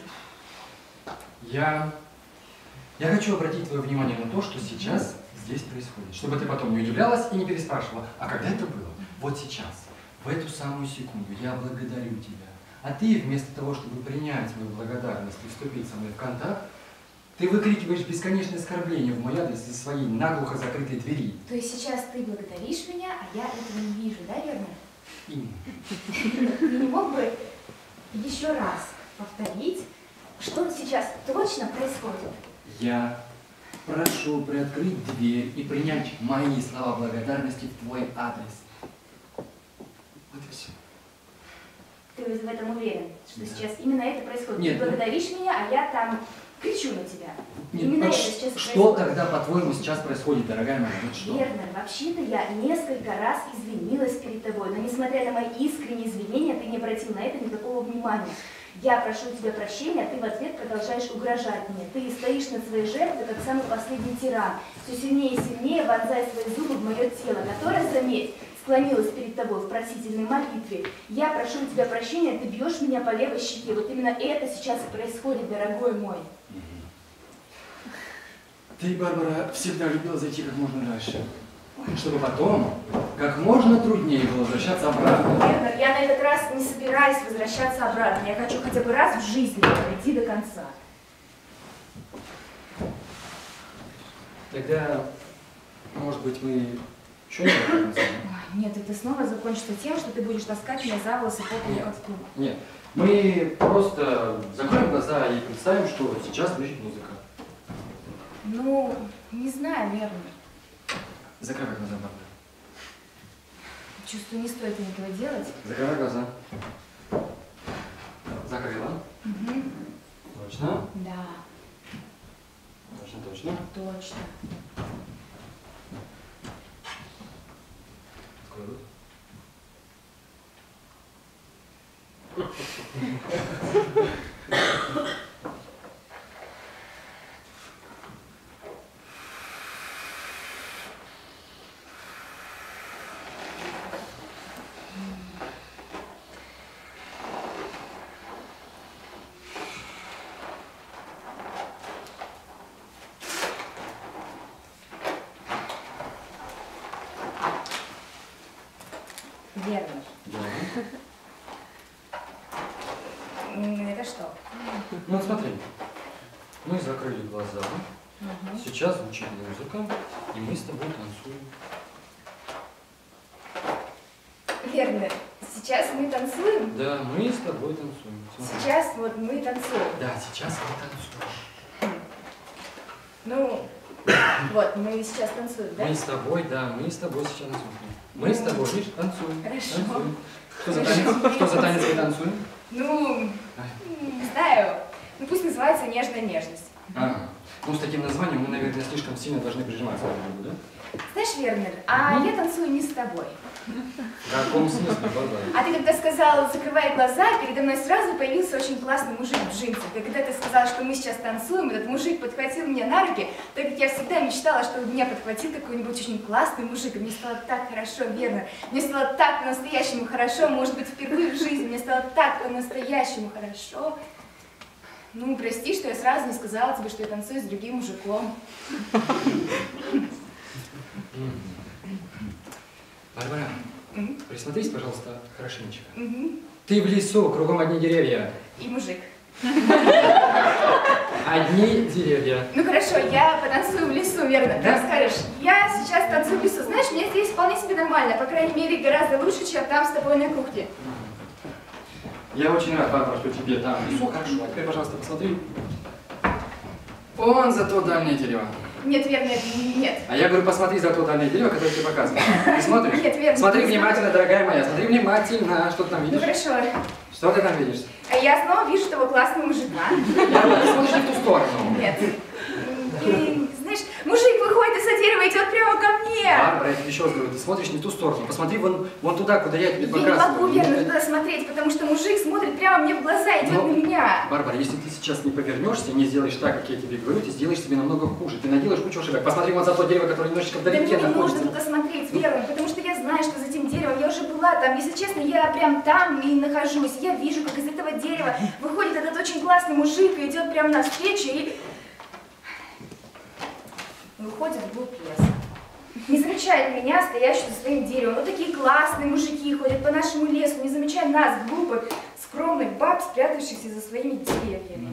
Я хочу обратить твое внимание на то, что сейчас здесь происходит. Чтобы ты потом не удивлялась и не переспрашивала, а когда это было? Вот сейчас, в эту самую секунду я благодарю тебя. А ты вместо того, чтобы принять мою благодарность и вступить со мной в контакт, ты выкрикиваешь бесконечные оскорбления в мой адрес из своей наглухо закрытой двери. То есть сейчас ты благодаришь меня, а я этого не вижу, да, Вернер? Именно. Ты не мог бы еще раз повторить, что сейчас точно происходит? Я прошу приоткрыть дверь и принять мои слова благодарности в твой адрес. Вот и все. Ты в этом уверен, что Да. сейчас именно это происходит? Нет, Ты благодаришь меня, а я там кричу на тебя. Нет, Именно вот это сейчас что происходит. тогда, по-твоему, сейчас происходит, дорогая моя? Вот что? Верно, вообще-то я несколько раз извинилась перед тобой, но несмотря на мои искренние извинения, ты не обратил на это никакого внимания. Я прошу тебя прощения, а ты в ответ продолжаешь угрожать мне. Ты стоишь над своей жертвой, как самый последний тиран, все сильнее и сильнее вонзая свои зубы в мое тело, которое, заметь, склонилась перед тобой в просительной молитве. Я прошу у тебя прощения, ты бьешь меня по левой щеке. Вот именно это сейчас и происходит, дорогой мой. Ты, Барбара, всегда любила зайти как можно дальше, чтобы потом как можно труднее было возвращаться обратно. Вернер, я на этот раз не собираюсь возвращаться обратно. Я хочу хотя бы раз в жизни пройти до конца. Тогда, может быть, мы что-нибудь назовем? Ой, нет, это снова закончится тем, что ты будешь таскать меня за волосы по полу, как в клуб. Нет, мы просто закроем глаза и представим, что сейчас звучит музыка. Ну, не знаю, Вернер. Закрывай глаза, Барбара. Чувствую, не стоит мне этого делать. Закрывай глаза. Закрыла. Угу. Точно? Да, Точно, точно. точно. Открой рот. Вернер. Да. Это что? Ну, смотри. Мы закрыли глаза. Угу. Сейчас звучит музыка, и мы с тобой танцуем. Вернер, сейчас мы танцуем? Да, мы с тобой танцуем. Смотри. Сейчас вот мы танцуем. Да, сейчас мы танцуем. Ну, вот, мы сейчас танцуем, да? Мы с тобой, да, мы с тобой сейчас танцуем. Мы с тобой, видишь, танцуем. Хорошо. Танцуем. Что за танец? Что за танец мы танцуем? Ну, не знаю. Ну, пусть называется «Нежная нежность». Ага. Ну, с таким названием мы, наверное, слишком сильно должны прижиматься друг к другу, да? Знаешь, Вернер, а я танцую не с тобой. В каком смысле, Барбара? А ты когда сказал «закрывай глаза», передо мной сразу появился очень классный мужик в джинсах. И когда ты сказал, что мы сейчас танцуем, этот мужик подхватил меня на руки, так как я всегда мечтала, чтобы меня подхватил какой-нибудь очень классный мужик. И мне стало так хорошо, Вернер. Мне стало так по-настоящему хорошо, может быть, впервые в жизни. Мне стало так по-настоящему хорошо. Ну, прости, что я сразу не сказала тебе, что я танцую с другим мужиком. Барбара, присмотрись, пожалуйста, хорошенечко. Мгм. Ты в лесу, кругом одни деревья. И мужик. Одни деревья. Ну хорошо, я потанцую в лесу, верно? Да? Как скажешь. Я сейчас танцую в лесу. Знаешь, мне здесь вполне себе нормально. По крайней мере, гораздо лучше, чем там с тобой на кухне. Я очень рад, Барбара, что тебе там все хорошо. А теперь, пожалуйста, посмотри. Вон за то дальнее дерево. Нет, Верно, нет. А я говорю, посмотри за то дальнее дерево, которое тебе показываю. Ты смотришь? Нет, Верно. Смотри внимательно, дорогая моя, смотри внимательно. Что ты там Ну видишь? хорошо. Что ты там видишь? А я снова вижу того классного мужика. Барбара, ты смотришь не в ту сторону. Нет. И, знаешь, мужик выходит из-за дерева и идет прямо ко мне. Барбара, я тебе еще раз говорю, ты смотришь не в ту сторону. Посмотри вон туда, куда я тебе Я не показываю. могу верно туда смотреть, потому что мужик смотрит прямо мне в глаза, идет Ну, на меня. Барбара, если ты сейчас не повернешься, не сделаешь так, как я тебе говорю, ты сделаешь себе намного хуже. Ты наделаешь кучу ошибок. Посмотри вон за то дерево, которое немножечко Да мне вдалеке не нужно находится. туда смотреть, Вера, потому что я знаю, что за тем деревом я уже была там. Если честно, я прям там и нахожусь. Я вижу, как из этого дерева выходит этот очень классный мужик и идет прямо навстречу и выходит вглубь леса. Не замечает меня, стоящую за своим деревом. Вот такие классные мужики ходят по нашему лесу, не замечая нас, глупых, скромных баб, спрятавшихся за своими деревьями.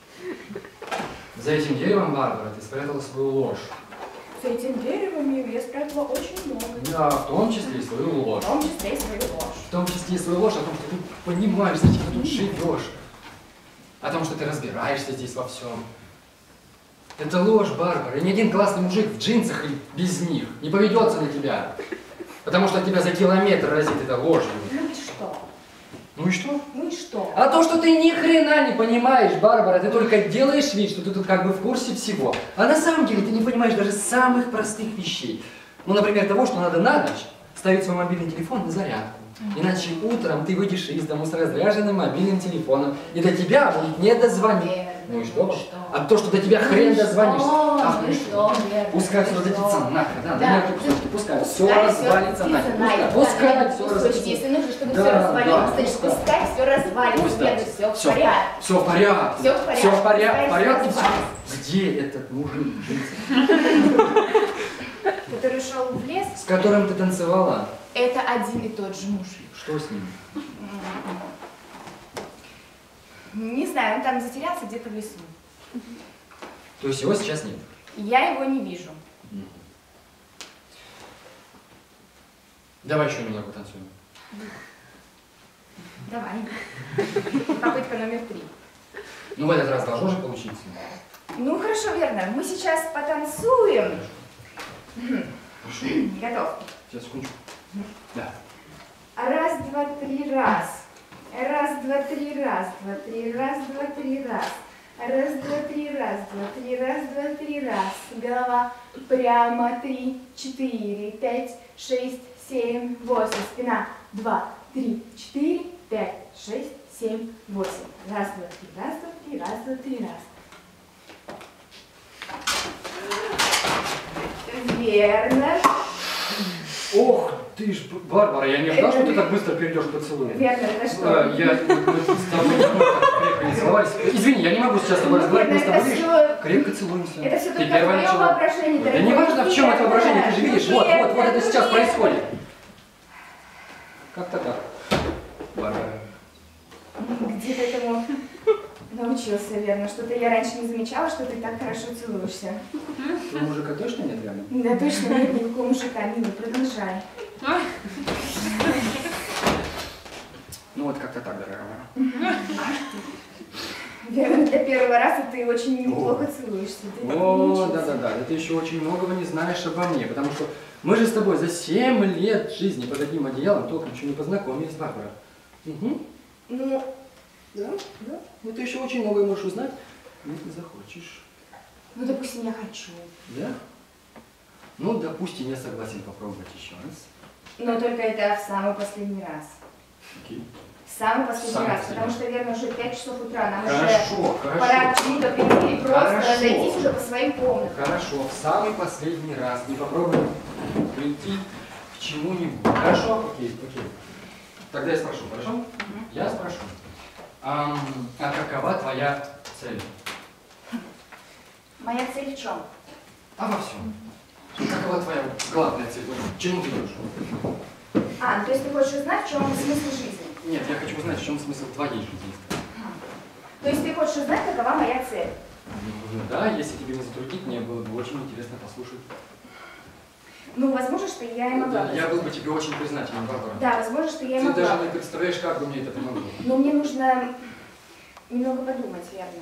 За этим деревом, Барбара, ты спрятала свою ложь. За этим деревом я спрятала очень много. Да, в том числе и свою ложь. В том числе и свою ложь. В том числе и свою ложь о том, что ты понимаешь, зачем ты тут живешь. О том, что ты разбираешься здесь во всем. Это ложь, Барбара. И ни один классный мужик в джинсах и без них не поведется на тебя. Потому что от тебя за километр разит это ложью. Ну и что? Ну и что? Ну и что? А то, что ты ни хрена не понимаешь, Барбара, ты только делаешь вид, что ты тут как бы в курсе всего. А на самом деле ты не понимаешь даже самых простых вещей. Ну, например, того, что надо на ночь ставить свой мобильный телефон на зарядку. Иначе утром ты выйдешь из дома с разряженным мобильным телефоном, и до тебя будет не дозвонить. Ну и что? А то, что до тебя хрен дозвонишься. Ах, ну и что? Пускай все разлетится нахрен, да, на мелкие кусочки, пускай все развалится нахрен. Пускай все разлетится. Если нужно, чтобы Да, все развалилось, да, значит, пускай все развалится. Пусть, да. Все в Все, порядке. все в порядке. Все в порядке. Все в порядке. Пускай В порядке всё все. Где этот мужик в джинсах, Который шел в лес, с которым ты танцевала? это один и тот же мужик. Что с ним? Не знаю, он там затерялся где-то в лесу. То есть его сейчас нет? Я его не вижу. Давай еще немного потанцуем. Давай. Попытка номер 3. Ну в этот раз должно же получиться. Ну хорошо, верно. Мы сейчас потанцуем. Готов. Сейчас, секундочку. Да. Раз, два, три, раз. Раз, два, три, раз, два, три, раз, два, три, раз. Раз, два, три, раз, два, три, раз, два, три, раз. Голова прямо, 3, 4, 5, 6, 7, 8. Спина 2, 3, 4, 5, 6, 7, 8. Раз, два, три, раз, два, три, раз, два, три, раз. Верно. Ох ты ж, Барбара, я не ожидал, что ты так быстро перейдешь к поцелую. Верно, это что? Я с тобой не могу так крепко не целовались. Извини, я не могу сейчас с тобой разговаривать, мы с тобой, видишь, крепко целуемся. Это все Ты только первая твое начала. воображение, Да дорогой. не важно, в чем это воображение, ты же видишь, вот это сейчас происходит. Как-то так. Барбара. Где ты этому научился, верно? Что-то я раньше не замечала, что ты так хорошо целуешься. У мужика точно нет рядом? Да точно нет никакого мужика, милый, продолжай. Ну вот как-то так, дорогая моя. Верно, для первого раза ты очень неплохо целуешься. Ты так не О, учился. да-да-да, ты еще очень многого не знаешь обо мне, потому что мы же с тобой за 7 лет жизни под одним одеялом толком еще не познакомились, Барбара. Угу. Ну, Да. Ну ты еще очень многое можешь узнать, если захочешь. ну, допустим, я хочу. Да? Ну, допустим, я согласен попробовать еще раз. Но только это в самый последний раз. Окей. В самый последний Самый раз, последний потому что, верно, уже 5 часов утра, нам Хорошо, уже пора к чему-то прийти и просто Хорошо. разойтись уже по своим комнатам. Хорошо, в самый последний раз не попробуем прийти к чему-нибудь. Хорошо? Окей. Тогда я спрошу, хорошо? Я спрошу. А какова твоя цель? Моя цель в чем? А во всем. Какова твоя главная цель? К чему ты идешь? А, ну, то есть ты хочешь узнать, в чем смысл жизни? Нет, я хочу узнать, в чем смысл твоей жизни. То есть ты хочешь узнать, какова моя цель? Ну, да, если тебе не затруднит, мне было бы очень интересно послушать. Ну, возможно, что я и могла бы. Я был бы тебе очень признателен, Барбара. Да, возможно, что я и Ты могла. даже не представляешь, как бы мне это помогло. Но мне нужно немного подумать, верно?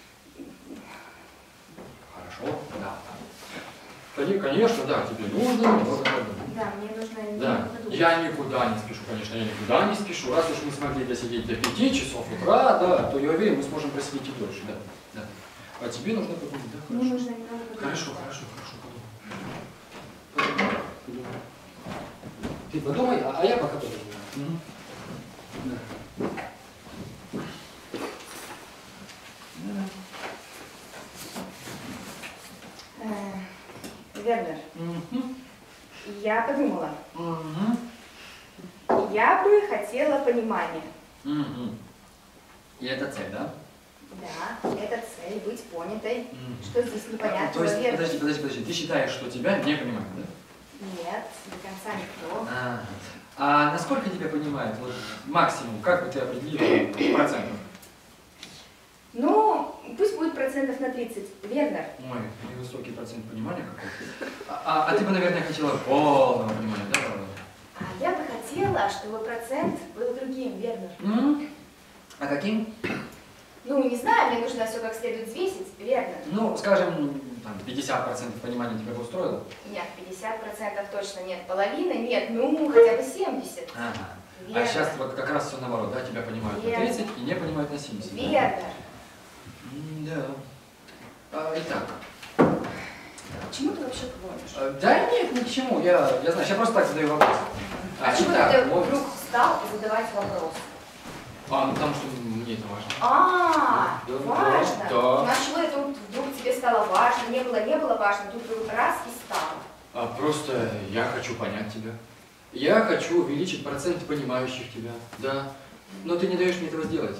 Хорошо, да. Конечно, да, тебе нужно немного подумать. Да, мне нужно немного Да, подумать. я никуда не спешу, конечно, я никуда не спешу. Раз уж мы смогли досидеть до 5 часов утра, да, то я уверен, мы сможем просидеть и дольше, да. Да. А тебе нужно подумать, да? Мне Хорошо. нужно немного подумать. Хорошо, подумай. Подумай. Ты подумай, а я пока подумаю. Да. Вернер, я подумала. Мгм. Я бы хотела понимания. Мгм. И это цель, да? Да, это цель быть понятой. Мгм. Что здесь непонятного, То есть, Вернер? подожди, ты считаешь, что тебя не понимают, да? Нет, до конца никто. А насколько тебя понимает, вот максимум, как бы ты определил в процентах? Ну, пусть будет процентов на 30, Вернер. Ой, невысокий процент понимания какой-то. А ты бы, наверное, хотела полного понимания, да, правда? А я бы хотела, чтобы процент был другим, Вернер. А каким? Ну, не знаю, мне нужно все как следует взвесить, Вернер. Ну, скажем, там, 50% понимания тебя бы устроило? Нет, 50% точно нет. Половина нет, ну, хотя бы 70. Ага. Вернер. А сейчас вот как раз все наоборот, да? Тебя понимают на Верно. 30 и не понимают на 70. да? Вернер. Да. Итак. К чему ты вообще клонишь? Да нет, ни к чему. Я знаю, сейчас просто так задаю вопрос. Почему итак, ты вот- вдруг встал задавать вопрос? Ну потому что мне это важно. Да, Важно. да. Ну, а чего это вдруг тебе стало важно? Не было важно, тут вдруг раз и стало. Просто я хочу понять тебя. Я хочу увеличить процент понимающих тебя. Да. Но ты не даешь мне этого сделать.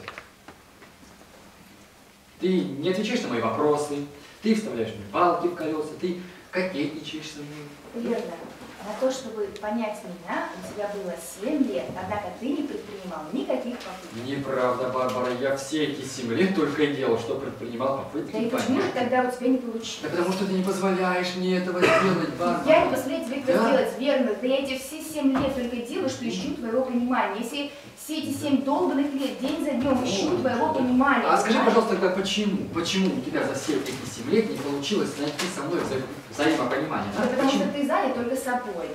Ты не отвечаешь на мои вопросы, ты вставляешь мне палки в колеса, ты кокетничаешь со мной. Верно. На то, чтобы понять меня, у тебя было 7 лет, однако ты не предпринимал никаких попыток. Неправда, Барбара, я все эти 7 лет только и делал, что предпринимал попытки Да и почему же понять. тогда у тебя не получилось? Да потому что ты не позволяешь мне этого сделать, Барбара. Я не позволяю тебе это Да? сделать, верно. Да я эти все 7 лет только делаю, что ищу твоего понимания. Если все эти 7 долбанных лет, день за днем ищу твоего понимания. А скажи, понимаешь? пожалуйста, тогда почему? Почему у тебя за все эти 7 лет не получилось найти со мной взаимопонимание? Да А? потому Почему? что ты занят только собой.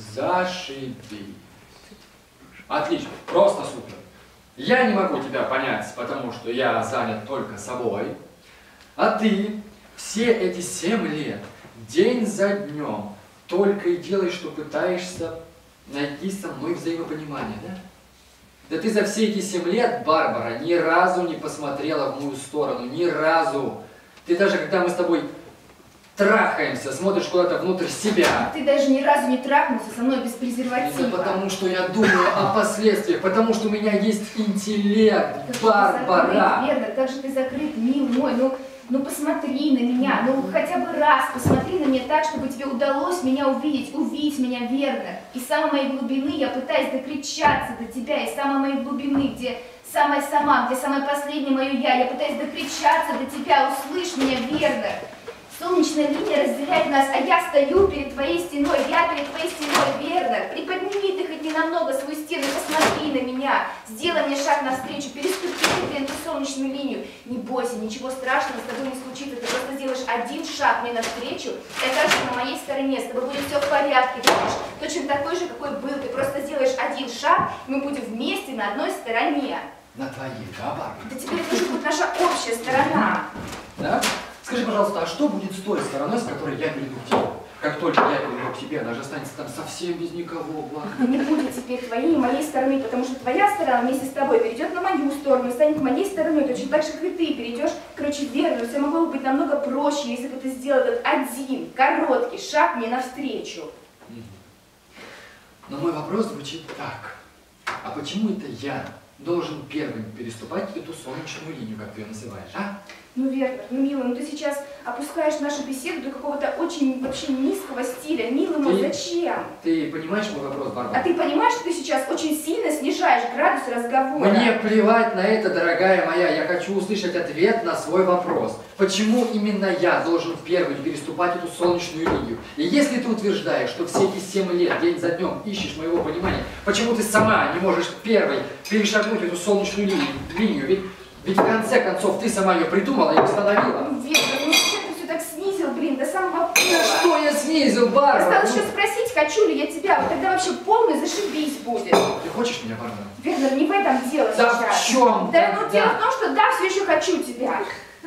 Зашибись. Отлично, просто супер. Я не могу тебя понять, потому что я занят только собой, а ты все эти 7 лет, день за днем, только и делаешь, что пытаешься найти со мной взаимопонимание, да? Да ты за все эти 7 лет, Барбара, ни разу не посмотрела в мою сторону, ни разу. Ты даже, когда мы с тобой трахаемся, смотришь куда-то внутрь себя. Ты даже ни разу не трахнулся со мной без презерватива. Это потому, что я думаю о последствиях, потому что у меня есть интеллект, Как же ты Барбара. закрыт, Вернер, как же ты закрыт, мил мой, ну посмотри на меня, ну хотя бы раз посмотри на меня так, чтобы тебе удалось меня увидеть, увидеть меня, Вернер. Из самой моей глубины я пытаюсь докричаться до тебя, из самой моей глубины, где самая сама, где самое последнее мое я пытаюсь докричаться до тебя, услышь меня, Вернер. Солнечная линия разделяет нас, а я стою перед твоей стеной, я перед твоей стеной, Вернер. Приподними ты хоть ненамного свою стену, посмотри на меня, сделай мне шаг навстречу, переступи ты эту солнечную линию. Не бойся, ничего страшного с тобой не случится, ты просто сделаешь один шаг мне навстречу, и окажешься на моей стороне, с тобой будет все в порядке, ты будешь точно такой же, какой был, ты просто сделаешь один шаг, и мы будем вместе на одной стороне. На твоей, да, Барбара? Да теперь это будет наша общая сторона. Да? Скажи, пожалуйста, а что будет с той стороной, с которой я перейду к тебе? Как только я перейду к тебе, она же останется там совсем без никого, Барбара. Не будет теперь твоей и моей стороны, потому что твоя сторона вместе с тобой перейдет на мою сторону и станет моей стороной, точно так же, как и ты перейдешь. Короче, Вернер, все могло бы быть намного проще, если бы ты сделал этот один короткий шаг мне навстречу. Но мой вопрос звучит так. А почему это я должен первым переступать эту солнечную линию, как ты ее называешь, а? Ну, Вернер, ну, милый, ну ты сейчас опускаешь нашу беседу до какого-то очень вообще низкого стиля. Милый мой, зачем? Ты понимаешь мой вопрос, Барбара? А ты понимаешь, что ты сейчас очень сильно снижаешь градус разговора? Мне плевать на это, дорогая моя. Я хочу услышать ответ на свой вопрос. Почему именно я должен первый переступать эту солнечную линию? И если ты утверждаешь, что все эти 7 лет, день за днем, ищешь моего понимания, почему ты сама не можешь первой перешагнуть эту солнечную линию? Ведь в конце концов ты сама ее придумала и установила. Ну, Вера, ну зачем ты все так снизил, блин, до самого пола? Что я снизил, Барбара? Осталось еще спросить, хочу ли я тебя, вот тогда вообще полный зашибись будет. Ты хочешь меня, Барбара? Вернер, не в этом дело Да сейчас. в чем? Да, ну дело в том, что да, все еще хочу тебя.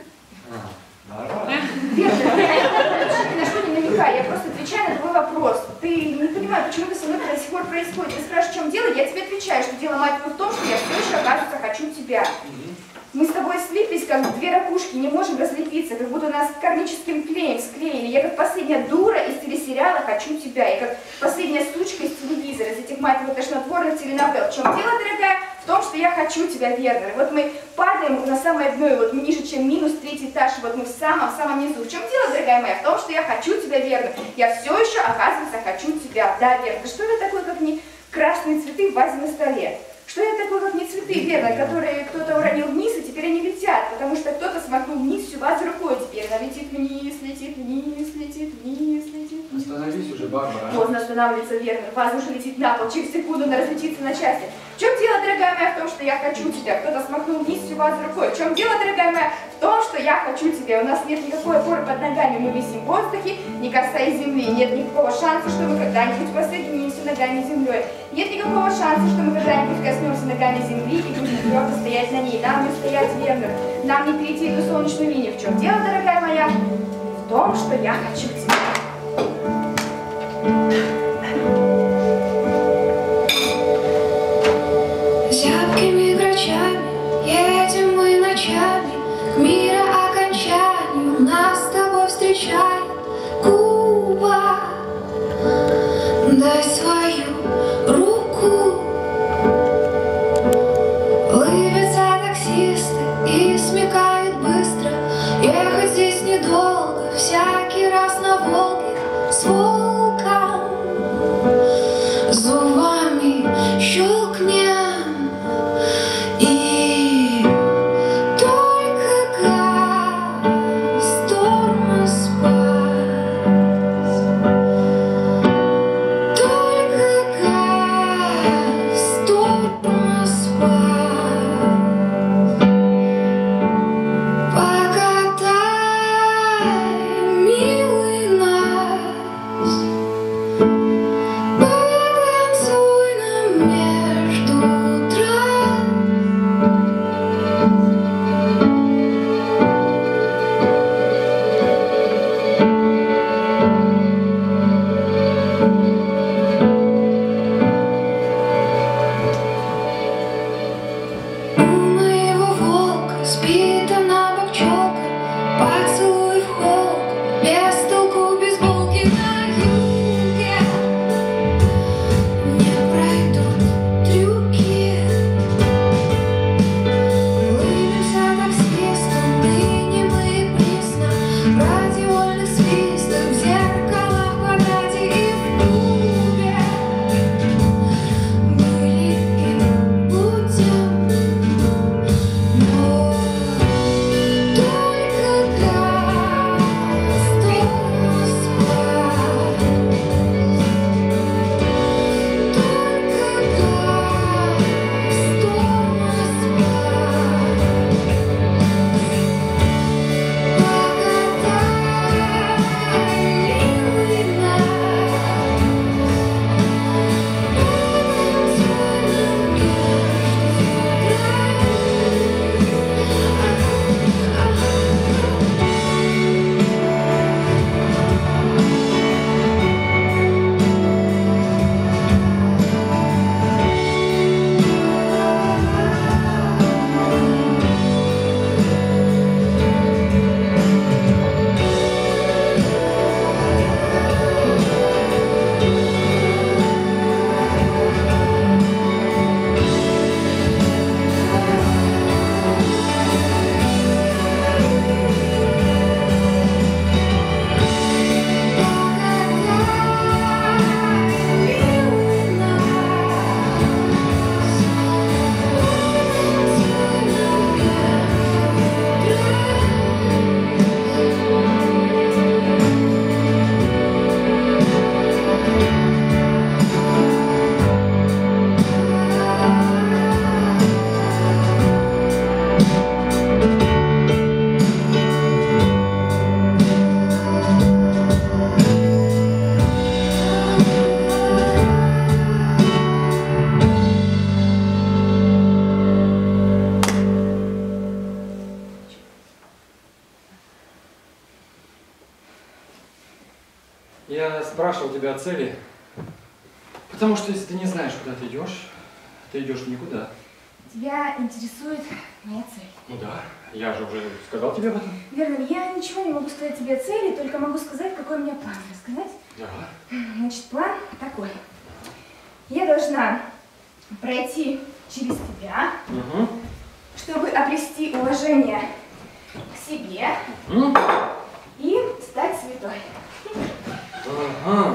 Барбара. Вернер, я ни на что не намекаю, я просто отвечаю на твой вопрос. Ты не понимаешь, почему это со мной до сих пор происходит. Ты спрашиваешь, в чем дело, я тебе отвечаю, что дело, мать, в том, что я все еще, оказывается, хочу тебя. Мы с тобой слиплись, как две ракушки, не можем разлепиться, как будто нас кармическим клеем склеили. Я как последняя дура из телесериала «Хочу тебя», и как последняя сучка из телевизора, из этих матовых тошнотворных теленовелл. В чем дело, дорогая? В том, что я хочу тебя, Вернер. Вот мы падаем на самое дно, и вот ниже, чем минус 3-й этаж, и вот мы в самом низу. В чем дело, дорогая моя? В том, что я хочу тебя, Вернер. Я все еще, оказывается, хочу тебя. Да, Вернер, что это такое, как не красные цветы в вазе на столе? Что это такое, как не цветы, Вернер, которые кто-то уронил вниз, и теперь они летят, потому что кто-то смахнул вниз всю вазу рукой теперь. Она летит вниз, летит вниз, летит вниз, летит вниз. Остановись уже, Барбара. Поздно останавливается, Вернер. Ваза уже летит на пол, через секунду она разлетится на части. В чем дело, дорогая моя, в том, что я хочу тебя? Кто-то смахнул вниз всю вазу рукой. В чем дело, дорогая моя? В том, что я хочу тебя. У нас нет никакой опоры под ногами, мы висим в воздухе, не касаясь земли. Нет никакого шанса, что мы когда-нибудь посоединимся ногами с землей. Нет никакого шанса, что мы когда-нибудь коснемся ногами земли и будем твердо стоять на ней. Нам не устоять, Вернер. Нам не перейти эту солнечную линию. В чем дело, дорогая моя? В том, что я хочу тебя. Зябкими грачами едем мы ночами к мира окончанию. Нас с тобой встречает Куба. Дай свою руку. Лыбятся таксисты и смекают быстро. Ехать здесь недолго, всякий раз на Волге с волком. Я спрашивал тебя о цели, потому что если ты не знаешь, куда ты идешь никуда. Тебя интересует моя цель. Ну да, я же уже сказал тебе об этом. Вернер, я ничего не могу сказать тебе о цели, только могу сказать, какой у меня план. Рассказать? Да. Значит, план такой. Я должна пройти через тебя, чтобы обрести уважение к себе и стать святой. Ага.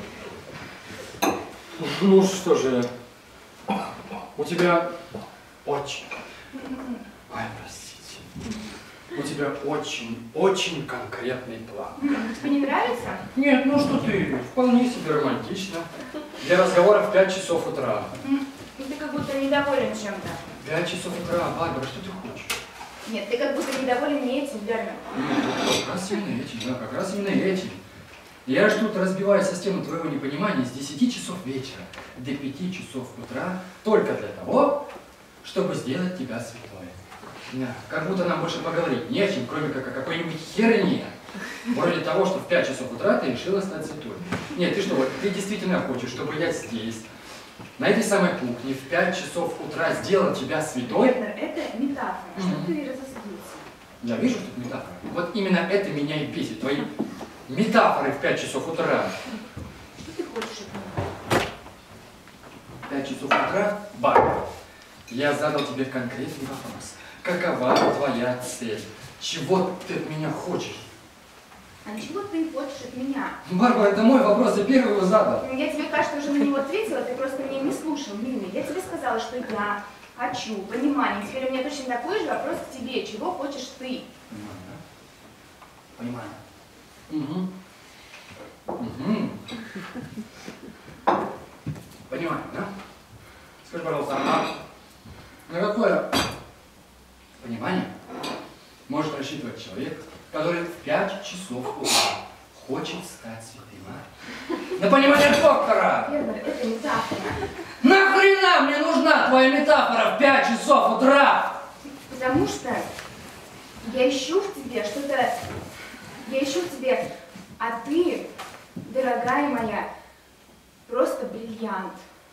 Ну что же, у тебя очень... Ой, простите. У тебя очень конкретный план. Тебе не нравится? Нет, ну что ты, вполне себе романтично. Для разговора в 5 часов утра. Ты как будто недоволен чем-то. 5 часов утра, Барбара, что ты хочешь? Нет, ты как будто недоволен не этим, Вернер. Как раз именно этим, да, как раз именно этим. Я же тут разбиваю систему твоего непонимания с 10 часов вечера до 5 часов утра только для того, чтобы сделать тебя святой. Да, как будто нам больше поговорить не о чем, кроме как о какой-нибудь херне. Вроде того, что в 5 часов утра ты решила стать святой. Нет, ты что, вот, ты действительно хочешь, чтобы я здесь, на этой самой кухне, в 5 часов утра сделал тебя святой? Вернер, это метафора, чтобы ты разозлился. Я вижу, что это метафора. Вот именно это меня и бесит. Твои метафоры в 5 часов утра. Что ты хочешь от меня? 5 часов утра, Барбара, я задал тебе конкретный вопрос. Какова твоя цель? Чего ты от меня хочешь? А чего ты хочешь от меня? Барбара, это мой вопрос, я первый его задал. Я тебе, кажется, уже на него ответила, ты просто меня не слушал, милый. Я тебе сказала, что я хочу понимания. Теперь у меня точно такой же вопрос к тебе. Чего хочешь ты? Понимаю. Угу. Угу. Понимаю, да? Скажи, пожалуйста, на какое понимание может рассчитывать человек, который в 5 часов утра хочет стать святым, а? На понимание доктора! Вернер, это метафора. Нахрена мне нужна твоя метафора в 5 часов утра? Потому что я ищу в тебе что-то... Я ищу в тебе... А ты, дорогая моя, просто бриллиант.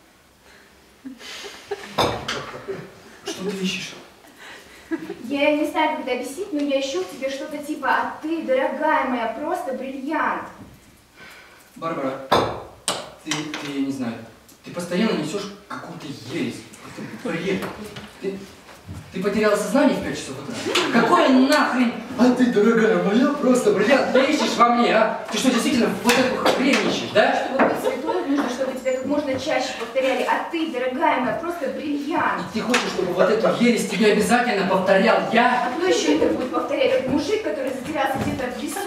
Что ты ищешь? Я не знаю, как это объяснить, но я ищу в тебе что-то типа «А ты, дорогая моя, просто бриллиант». Барбара, ты, я не знаю, ты постоянно несешь какую-то ересь, какой-то бред. Ты потеряла сознание в 5 часов утра? Какое нахрен? А ты, дорогая моя, просто бриллиант. Ты ищешь во мне, а? Ты что, действительно вот эту хрень ищешь, да? Чтобы быть святой, нужно, чтобы тебя как можно чаще повторяли «А ты, дорогая моя, просто бриллиант». И ты хочешь, чтобы вот эту ересь тебе обязательно повторял я? А кто еще это будет повторять? Этот мужик, который затерялся где-то в лесу.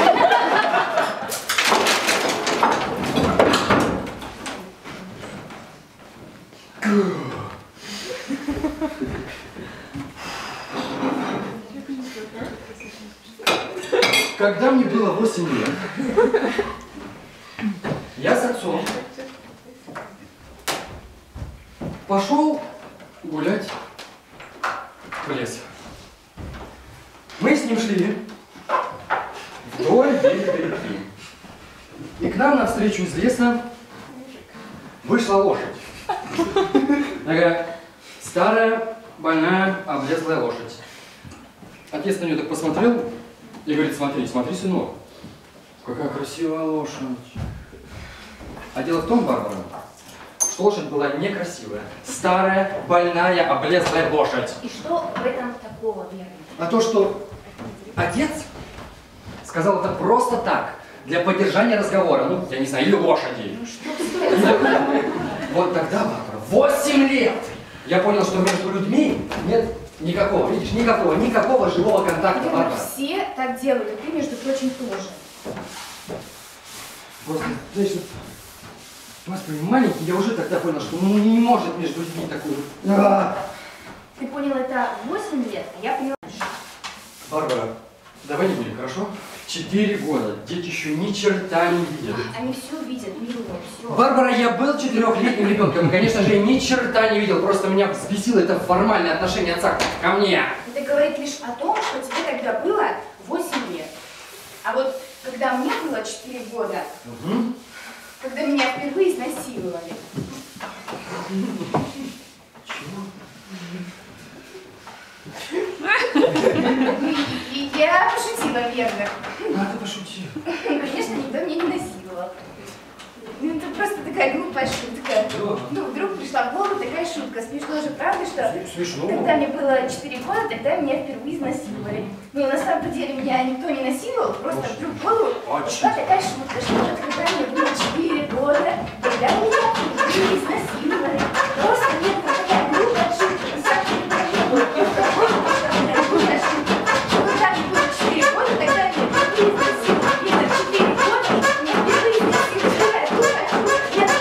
Когда мне было 8 лет, я с отцом пошел гулять в лес. Мы с ним шли вдоль берега реки. И к нам навстречу из леса вышла лошадь. Такая старая, больная, облезлая лошадь. Отец на нее так посмотрел и говорит: смотри, смотри, сынок, какая красивая лошадь. А дело в том, Барбара, что лошадь была некрасивая. Старая, больная, облезлая лошадь. И что в этом такого, Вернер? А то, что отец сказал это просто так, для поддержания разговора, ну, я не знаю, или лошади. Ну что стоит? Вот тогда, Барбара, 8 лет, я понял, что между людьми нет никакого, видишь, никакого живого контакта, Вернер, Барбара. все так делают, и ты, между прочим, тоже. Просто, знаешь, Господи, маленький, я уже тогда понял, что ну, не может между людьми такого. Ты понял это в 8 лет, а я поняла раньше. Барбара, давай не будем, хорошо? 4 года, дети еще ни черта не видят. Они все видят, милый, все. Барбара, я был 4-летним ребенком, и, конечно же, я ни черта не видел, просто меня взбесило это формальное отношение отца ко мне. Это говорит лишь о том, что тебе тогда было 8 лет. А вот когда мне было 4 года, Угу. когда меня впервые изнасиловали. Чего? И я пошутила, верно. А, ты пошутил. Конечно, никто меня не насиловал. Ну, это просто такая глупая шутка. Да. Ну, вдруг пришла в голову такая шутка. Смешно же, правда, что Смешно. когда мне было 4 года, тогда меня впервые изнасиловали. Но на самом деле меня никто не насиловал, просто вдруг в голову пришла такая шутка, что вот когда мне было 4 года, тогда меня впервые изнасиловали. Просто нет, такая глупая шутка. На самом деле, такая глупая шутка. Когда мне было 4 года, тогда меня впервые изнасиловали. И это 4 года меня впервые изнасиловали. Такая глупая шутка.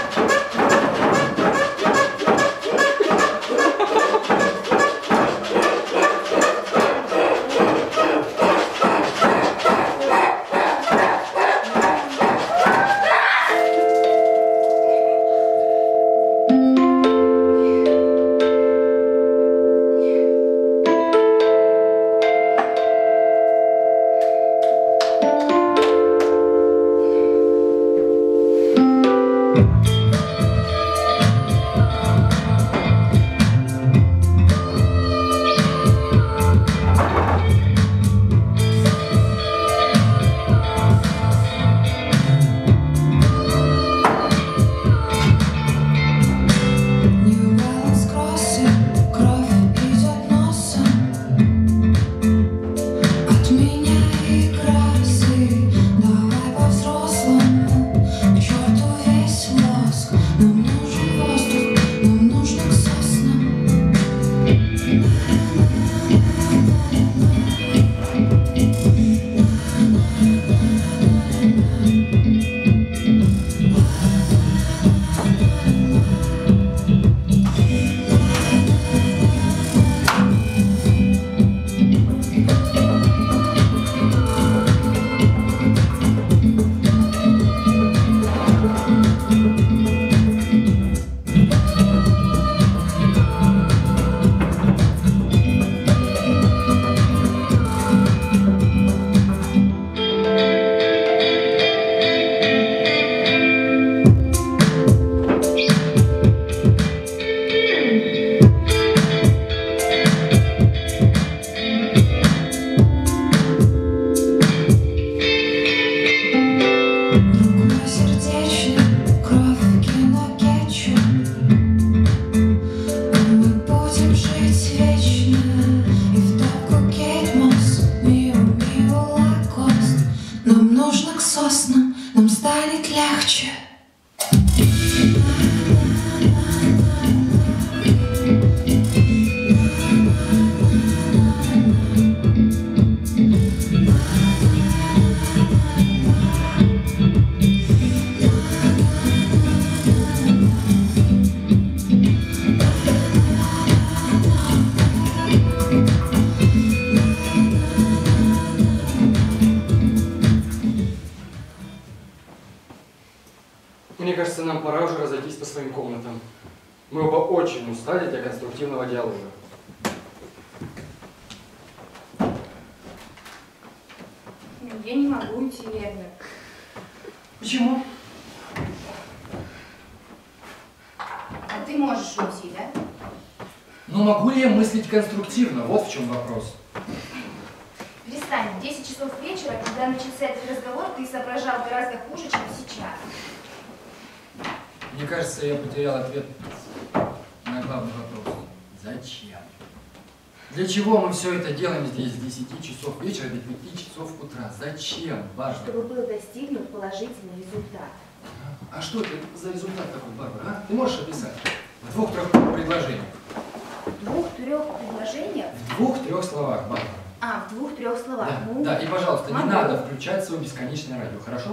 Мне кажется, нам пора уже разойтись по своим комнатам. Мы оба очень устали для конструктивного диалога. Я не могу уйти, верно. Почему? А ты можешь уйти, да? Но могу ли я мыслить конструктивно? Вот в чем вопрос. Перестань, в 10 часов вечера, когда начался этот разговор, ты соображал гораздо хуже, чем сейчас. Мне кажется, я потерял ответ на главный вопрос. Зачем? Для чего мы все это делаем здесь с 10 часов вечера до 5 часов утра? Зачем, Барбара? Чтобы был достигнут положительный результат. А что это за результат такой, Барбара? А? Ты можешь описать? В 2-3 предложениях. В 2-3 предложениях? В 2-3 словах, Барбара. А, в 2-3 словах. Да, Ну, да, и, пожалуйста, могу. не надо включать свое бесконечное радио, хорошо?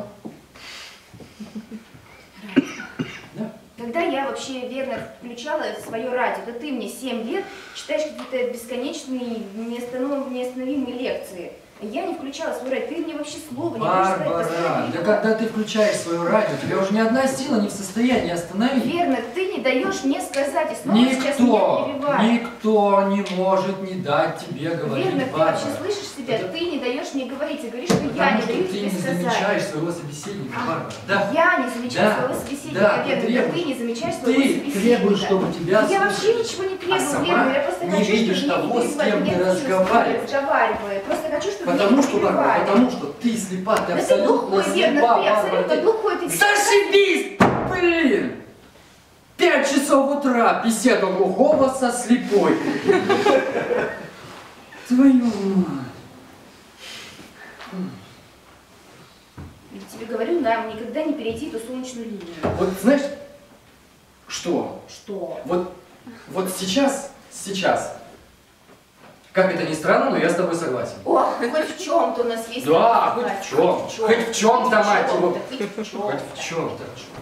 Да? Когда я вообще верно включала свое радио, то ты мне 7 лет читаешь какие-то бесконечные, неостановимые лекции. Я не включала свой радио, ты мне вообще слова не можешь сказать. Барбара, да когда ты включаешь свое радио, тебя уже ни одна сила не в состоянии остановить. Верно, ты не даешь мне сказать, и снова сейчас меня перебиваешь. Никто не может не дать тебе говорить, Верно, ты Барбара. вообще слышишь себя? Это- Ты не даешь можешь мне говорить и говорить, что я Потому не что даю ты тебе не сказать. замечаешь своего собеседника, Барбара. Да. Я не замечаю Да. своего собеседника, Да, ты Вернер, требуешь. ты не замечаешь своего Ты собеседника. требуешь, чтобы тебя Я вообще слушали. ничего не А требую, сама Вернер, я просто не хочу, видишь чтобы того, меня с не кем ты перебивали. разговариваешь. Разговариваю. Просто хочу, чтобы Потому меня что, не Барбара, перебивали. потому что ты слепа, ты Да ты абсолютно глухой, Вернер, слепа, ты абсолютно Барбара. глухой, ты Зашибись! Блин! 5 часов утра беседа глухого со слепой. Твою мать. Я тебе говорю, нам никогда не перейти эту солнечную линию. Вот знаешь, что? Что? Вот сейчас, как это ни странно, но я с тобой согласен. О, хоть в чем-то у нас есть. Да, хоть в чем. Хоть в чем-то, мать его. Хоть в чем-то. Хоть в чем-то.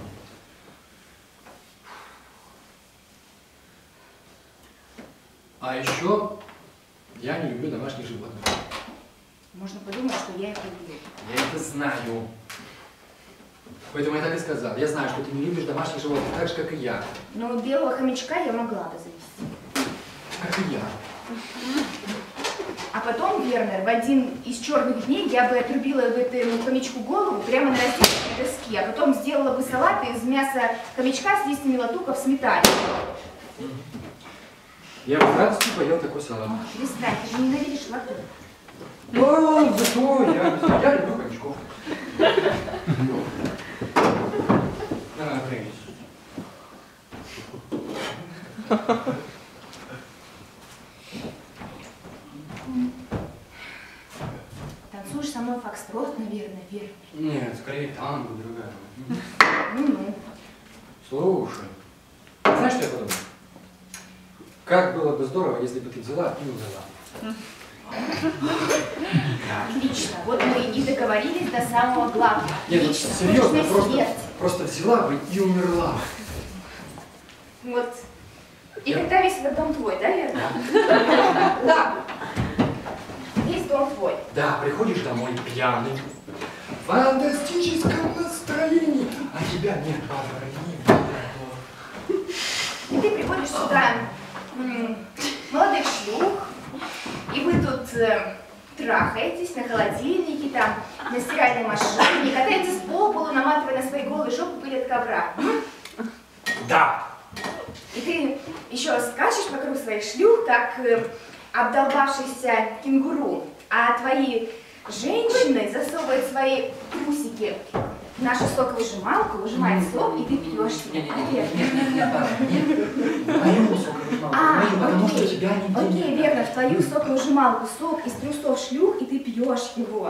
А еще я не люблю домашних животных. Можно подумать, что я их люблю. Я это знаю. Поэтому я так и сказал. Я знаю, что ты не любишь домашних животных, так же, как и я. Но белого хомячка я могла бы завести. Как и я. А потом, Вернер, в один из черных дней я бы отрубила этому хомячку голову прямо на растительной доске, а потом сделала бы салат из мяса хомячка с листьями латука в сметане. Я бы с радостью поел такой салат. Перестань, ты же ненавидишь латук. Ну, зато я люблю хомячков. На, прыгай. Танцуешь со мной фокстрот, наверное, Вернер. Нет, скорее танго, другая. Ну-ну. Слушай, знаешь, что я подумал? Как было бы здорово, если бы ты взяла и умерла. Отлично. Вот мы и договорились до самого главного. Нет, ну Отлично. серьезно, Точная смерть. просто взяла бы и умерла. Вот. И тогда весь этот дом твой, да, Вернер? Да. Весь дом твой. Да, приходишь домой пьяный, в фантастическом настроении, а тебя нет, Барбара, не было. И ты приходишь сюда молодых шлюх, и вы тут трахаетесь на холодильнике, там, на стиральной машине, катаетесь по полу, наматывая на свои голые жопы пыль от ковра. Да. И ты еще скачешь вокруг своих шлюх, как обдолбавшийся кенгуру, а твои женщины засовывают свои трусики в нашу соковыжималку, выжимают сок, и ты пьешь. Нет, Барбара, нет. Мою соковыжималку, мою, потому что тебя нигде Окей, нет. верно, в твою соковыжималку сок из трусов шлюх, и ты пьешь его.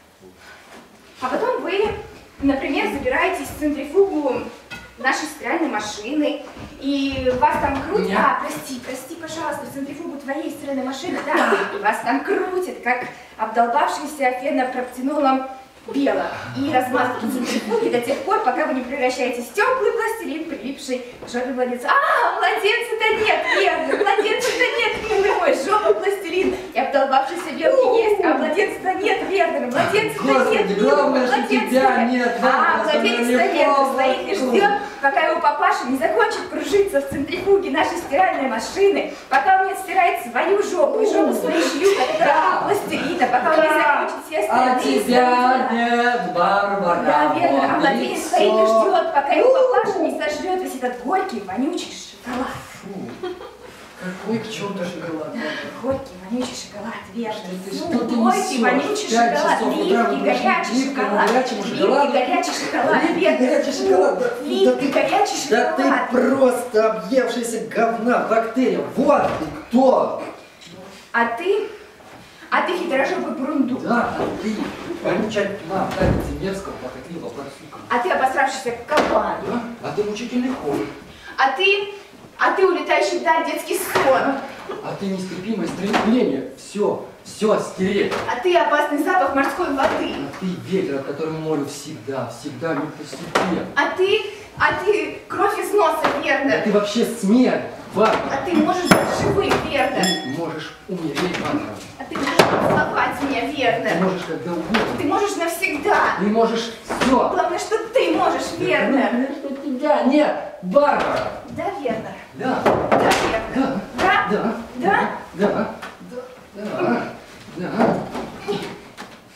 А потом вы, например, забираетесь в центрифугу нашей стиральной машины, и вас там крутят, Нет. прости, пожалуйста, в центрифугу твоей стиральной машины, да, и вас там крутят, как обдолбавшийся фенопроптенолом бело, и размазывают в центрифуге до тех пор, пока вы не превращаетесь в теплый пластилин, прилипший к жопе младенца. А, младенца-то нет, верно, младенца-то нет, милый мой, жопа пластилин, и обдолбавшийся белки есть, а младенца-то нет, верно, младенца-то нет, Господи, милый мой, главное, что младенца-то тебя нет. нет, А, Ваня, младенец-то остальные верно, стоит и полностью. ждет, пока его папаша не закончит кружиться в центрифуге нашей стиральной машины, пока он не стирает свою жопу и жопу своей шлюха, которая пластилина, пока он не закончит все А остальные тебя нет, Барбара. да, верно, а Вот младенец и стоит и всё. ждет, пока его папаша не сожрет весь этот горький, вонючий шоколад. Фу, какой к черту шоколад. Горький, вонючий шоколад, верно. Что Ну, ты горький, несешь? вонючий 5 шоколад, часов утра липкий, мы горячий пришли к шоколад. горячему Липкий, шоколаду. горячий шоколад, верно. Горячий шоколад. Да, Липкий, горячий да шоколад. ты просто объевшаяся говна, бактерия. Вот ты кто. А ты хитрожопый бурундук. Да, ты вонючая тьма, пятница мерзкого, похотливого барсука. А ты обосравшийся кабан. Да? А ты мучительный холод. А ты улетающий вдаль детский сон. А ты нестерпимое стремление. Все стереть. А ты опасный запах морской воды. А ты ветер, от которого морю всегда не по себе. А ты кровь из носа, верно. А ты вообще смерть, Барбара. А ты можешь быть живым, верно. Ты можешь умереть, Барбара. А ты можешь поцеловать меня, Ты верно. можешь когда угодно. Ты можешь навсегда. Ты можешь все. Главное, что ты можешь, верно. Что тебя нет, Барбара. Да, верно. Да, Да, верно. да, Да? да, Да? да, да, да, да.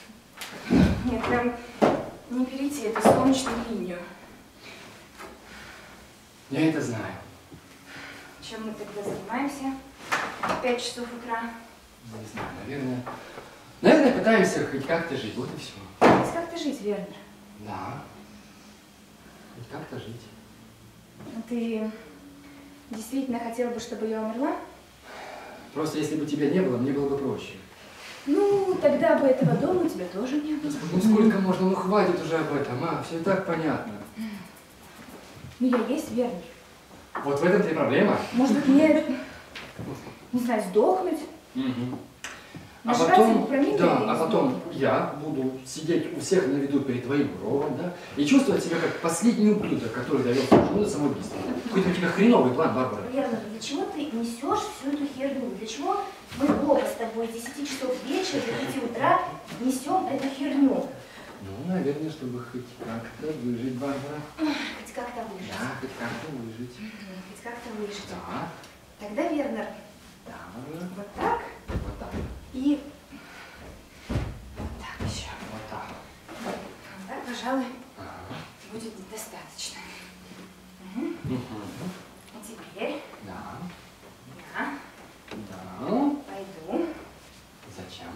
солнечную линию. Я это знаю. Чем мы тогда занимаемся? В 5 часов утра. Не знаю, наверное, пытаемся хоть как-то жить, вот и все. Как ты жить, Вернер? Да. Хоть как-то жить. А ты действительно хотела бы, чтобы я умерла? Просто если бы тебя не было, мне было бы проще. Ну, тогда бы этого дома у тебя тоже не было. Ну сколько можно, ну хватит уже об этом, все и так понятно. Ну, я есть, Вернер. Вот в этом-то и проблема. Может быть, мне, не знаю, сдохнуть? А Нажраться потом, промилле да, или а потом сдохнуть? я буду сидеть у всех на виду перед твоим гробом, да, и чувствовать себя как последний ублюдок, который довел свою жену до самоубийства. Какой-то у тебя хреновый план, Барбара. Вернер, для чего ты несешь всю эту херню? Для чего мы оба с тобой с 10 часов вечера до 5 утра несем эту херню? Ну, наверное, чтобы хоть как-то выжить, Барбара. Хоть как-то выжить. Да, хоть как-то выжить. Хоть как-то выжить. Да. Тогда, Вернер, Да, Барбара. вот так Вот так. и вот так еще. Вот так. Вот так, пожалуй, Ага. будет достаточно. Мгм. А теперь Да. я Да. пойду Зачем?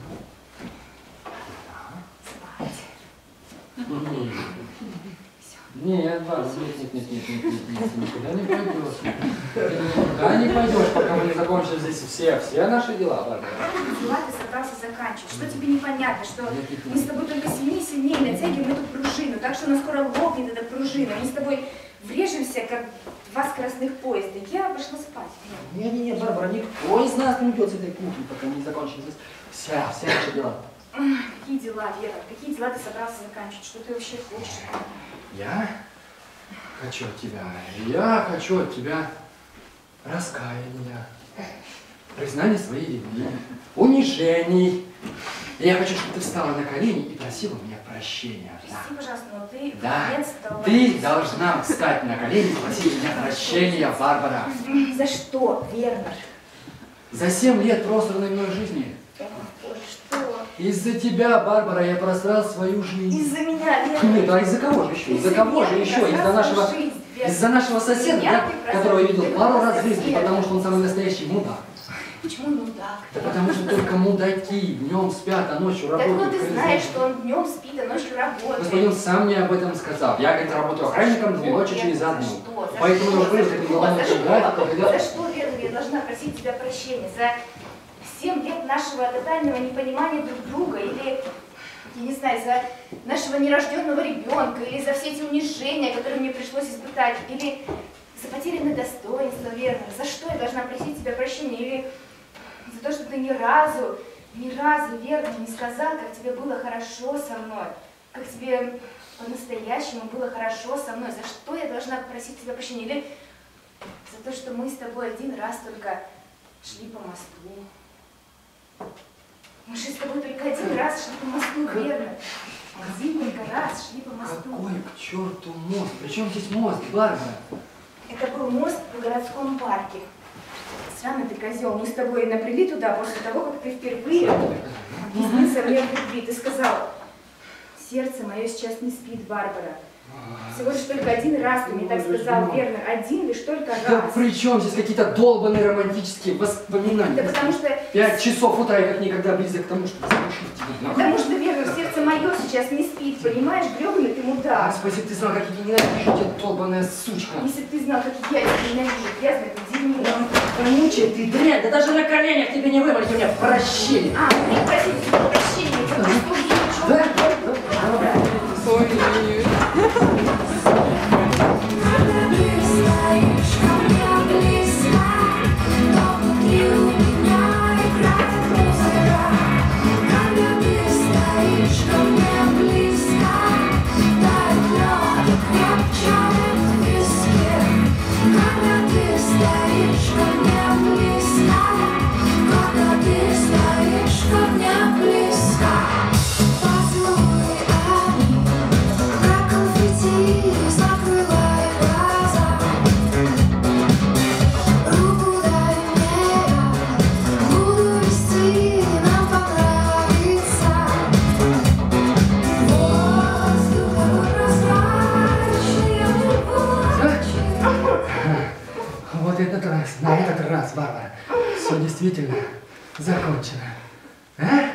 спать. Нет, Барбара, нет, никуда не пойдешь. Ты никуда не пойдешь, пока мы не закончим здесь все наши дела, Барбара. Дела ты собрался заканчивать. Что тебе непонятно? Что Нет. мы с тобой только сильнее и сильнее натягиваем эту пружину, так что она скоро лопнет, эта пружина. Мы с тобой врежемся, как два скоростных поезда. Я пошла спать. Не, Барбара, никто из нас не уйдет с этой кухни, пока мы не закончим здесь все наши дела. Какие дела, Вера? Какие дела ты собрался заканчивать? Что ты вообще хочешь? Я хочу от тебя раскаяния, признания своей вины, унижений. И я хочу, чтобы ты встала на колени и просила меня прощения. Прости, пожалуйста, но ты Да, наконец-то... ты должна встать на колени и просить меня прощения, Барбара. За что, Вернер? За 7 лет просранной мной жизни. О, Боже, что? Из-за тебя, Барбара, я просрал свою жизнь. Из-за меня, Вернер? Нет, а из-за кого же еще? Из-за кого же еще? Из-за нашего соседа, да, которого я видел пару раз в жизни, потому что он самый настоящий мудак. Почему мудак? Да потому что только мудаки днем спят, а ночью Да работают. откуда ты знаешь, что он днем спит, а ночью работает? Господин сам мне об этом сказал. Я, говорит, работаю охранником 2 ночи через одну. Поэтому я уже говорю, что ты главное За что, Вернер, я должна просить тебя прощения? За 7 лет нашего тотального непонимания друг друга? Или, я не знаю, за нашего нерожденного ребенка? Или за все эти унижения, которые мне пришлось испытать? Или за потерянное достоинство, Вернер? За что я должна просить тебя прощения? Или за то, что ты ни разу, Вернер, не сказал, как тебе было хорошо со мной? Как тебе по-настоящему было хорошо со мной? За что я должна просить тебя прощения? Или за то, что мы с тобой один раз только шли по мосту? Мы же с тобой только один раз шли по мосту, Вернер. Один только раз шли по мосту. Какой к черту мост? Причем здесь мост, Барбара? Это был мост в городском парке. Странно ты, козел, мы с тобой набрели туда после того, как ты впервые объяснился мне в любви. Ты сказал: сердце мое сейчас не спит, Барбара. Всего лишь только один раз ты мне так сказал, Вернер. Один лишь только Да раз. при чем здесь какие-то долбанные романтические воспоминания? Да потому что... 5 часов утра я как никогда близок к тому, чтобы задушить тебя. Потому что, Вернер, сердце мое сейчас не спит, понимаешь? Гребаный ты мудак. Господи, ты знал, как я ненавижу тебя, долбаная сучка. Если бы ты знал, как я тебя ненавижу, грязный ты дерьмо. Вонючая ты дрянь, да даже на коленях тебе не вымолить у меня прощения. А, ты просить тебя прощения, потому что Да? Когда ты стоишь ко мне близко, то внутри у меня играет музыка. Когда ты стоишь ко мне близко, тает лед и крепчает виски. Когда ты стоишь ко мне близко, когда ты стоишь ко мне близко. действительно закончена. А?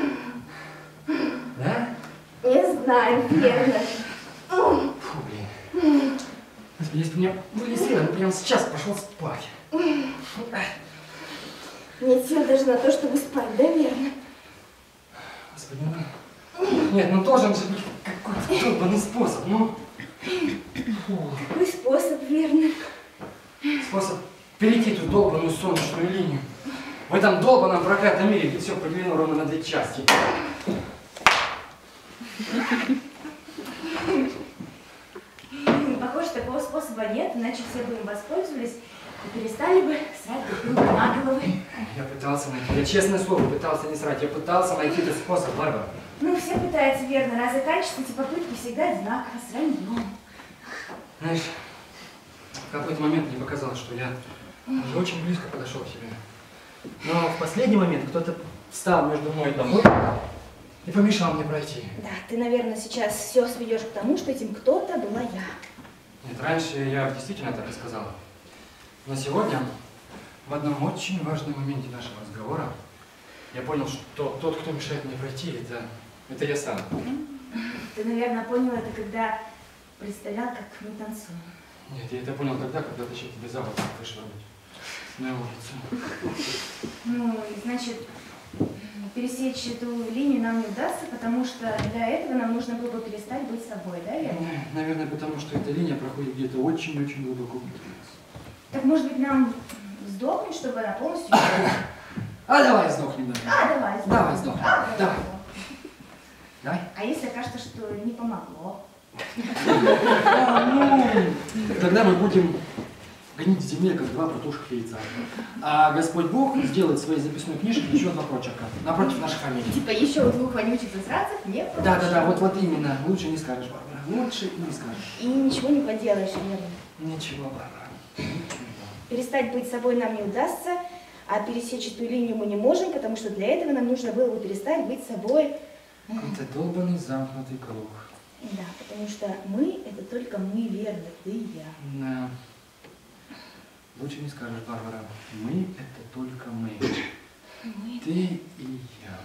Да? Не знаю, верно. Фу, блин. Господи, если бы у меня были силы, я бы прямо сейчас пошел спать. Нет сил даже на то, чтобы спать, да, верно? Господи, ну... Нет, ну должен же быть какой-то долбанный способ, ну... Фу. Какой способ, верно? Способ перейти эту долбанную солнечную линию. В этом долбанном проклятом мире, где все поделено ровно на 2 части. Похоже, такого способа нет, иначе все бы им воспользовались и перестали бы срать друг друга на головы. Я пытался найти, я честное слово пытался не срать, я пытался найти этот способ, Барбара. Ну, все пытаются, верно, раз заканчиваются эти попытки всегда одинаково, с раньем. Знаешь, в какой-то момент мне показалось, что я уже очень близко подошел к тебе. Но в последний момент кто-то встал между мной и тобой и помешал мне пройти. Да, ты, наверное, сейчас все сведешь к тому, что этим кто-то была я. Нет, раньше я действительно так и сказал. Но сегодня, в одном очень важном моменте нашего разговора, я понял, что тот, кто мешает мне пройти, это я сам. Ты, наверное, понял это, когда представлял, как мы танцуем. Нет, я это понял тогда, когда тащил тебя за волосы, вышвырнуть на улицу. Ну, и, значит, пересечь эту линию нам не удастся, потому что для этого нам нужно было бы перестать быть собой, да, верно? Наверное, потому что эта линия проходит где-то очень-очень глубоко внутри нас. Так, может быть, нам сдохнуть, чтобы она полностью... А давай сдохнем, да. Давай. Давай сдохнем. Давай. Давай. А если окажется, что не помогло? Тогда мы будем гнить в земле, как 2 протухших яйца. А Господь Бог сделает в своей записной книжке еще 2 прочерка напротив нашей фамилии. Типа еще 2 вонючих засранцев не получится. Да, вот именно. Лучше не скажешь, Барбара. Лучше не скажешь. И ничего не поделаешь, верно? Ничего, Барбара. Ничего. Перестать быть собой нам не удастся, а пересечь эту линию мы не можем, потому что для этого нам нужно было бы перестать быть собой. Это долбанный замкнутый круг. Да, потому что мы — это только мы, верно, ты и я. Да. Лучше не скажешь, Барбара. Мы — это только мы. Мы. Ты и я.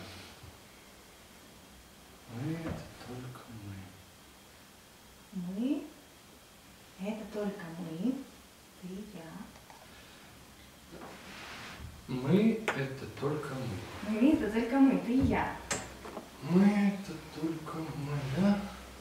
Мы — это только мы. Мы — это только мы, ты и я. Мы — это только мы. Мы — это только мы, ты и я. Мы — это только мы, да?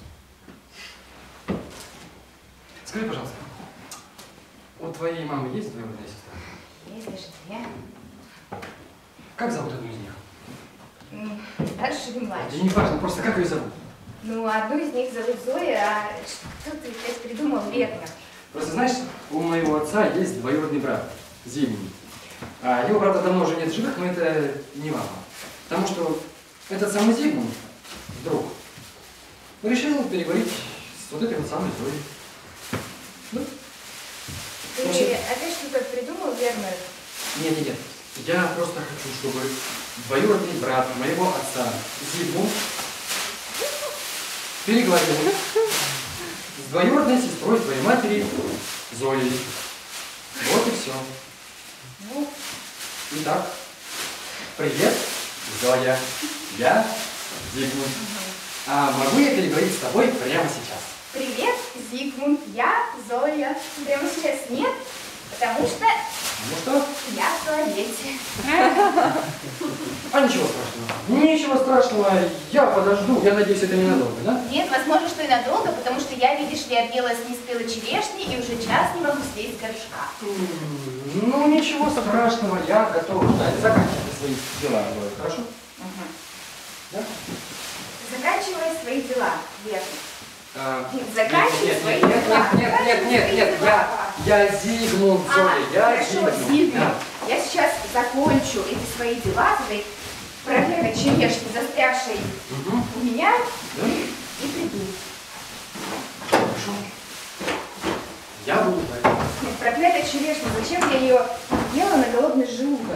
Скажи, пожалуйста, у твоей мамы есть двоюродная сестра? Есть даже 2. Как зовут одну из них? Старше или младше? Да не важно, просто как ее зовут? Ну, одну из них зовут Зоя, а что ты опять придумал, верно? Просто знаешь, у моего отца есть двоюродный брат, Зимний. А его брата давно уже нет в живых, но это не важно. Потому что этот самый Зигмунд, друг, решил переговорить с вот этой вот самой Зоей. Ну? Ты опять что-то придумал, верно? Нет. Я просто хочу, чтобы двоюродный брат моего отца, Зигмунд, переговорил с двоюродной сестрой твоей матери, Зоей. Вот и все. Ну, Итак, привет, Зоя. Я Зигмунд. А могу я переговорить с тобой прямо сейчас? привет, Зигмунд, я Зоя. Прямо сейчас нет, потому что Ну что? я в туалете. А ничего страшного. Ничего страшного, я подожду. Я надеюсь, это ненадолго, да? Нет, возможно, что и надолго, потому что я, видишь ли, объела с неспелой черешни и уже час не могу слезть с горшка. Ну, ничего страшного, я готов ждать. Заканчивай свои дела, Зоя, хорошо? Да? Заканчивай свои дела, верно. Заканчивай Заканчивай свои нет, дела. я Зигмунд, Зоя, я Хорошо, Зигмунд. Зигмунд. Да. Я сейчас закончу эти свои дела, этой проклятой черешни, застрявшей Мгм. у меня, Да? и приду. Хорошо. Я буду ждать. Нет, проклятая черешня, зачем я ее ела на голодный желудок?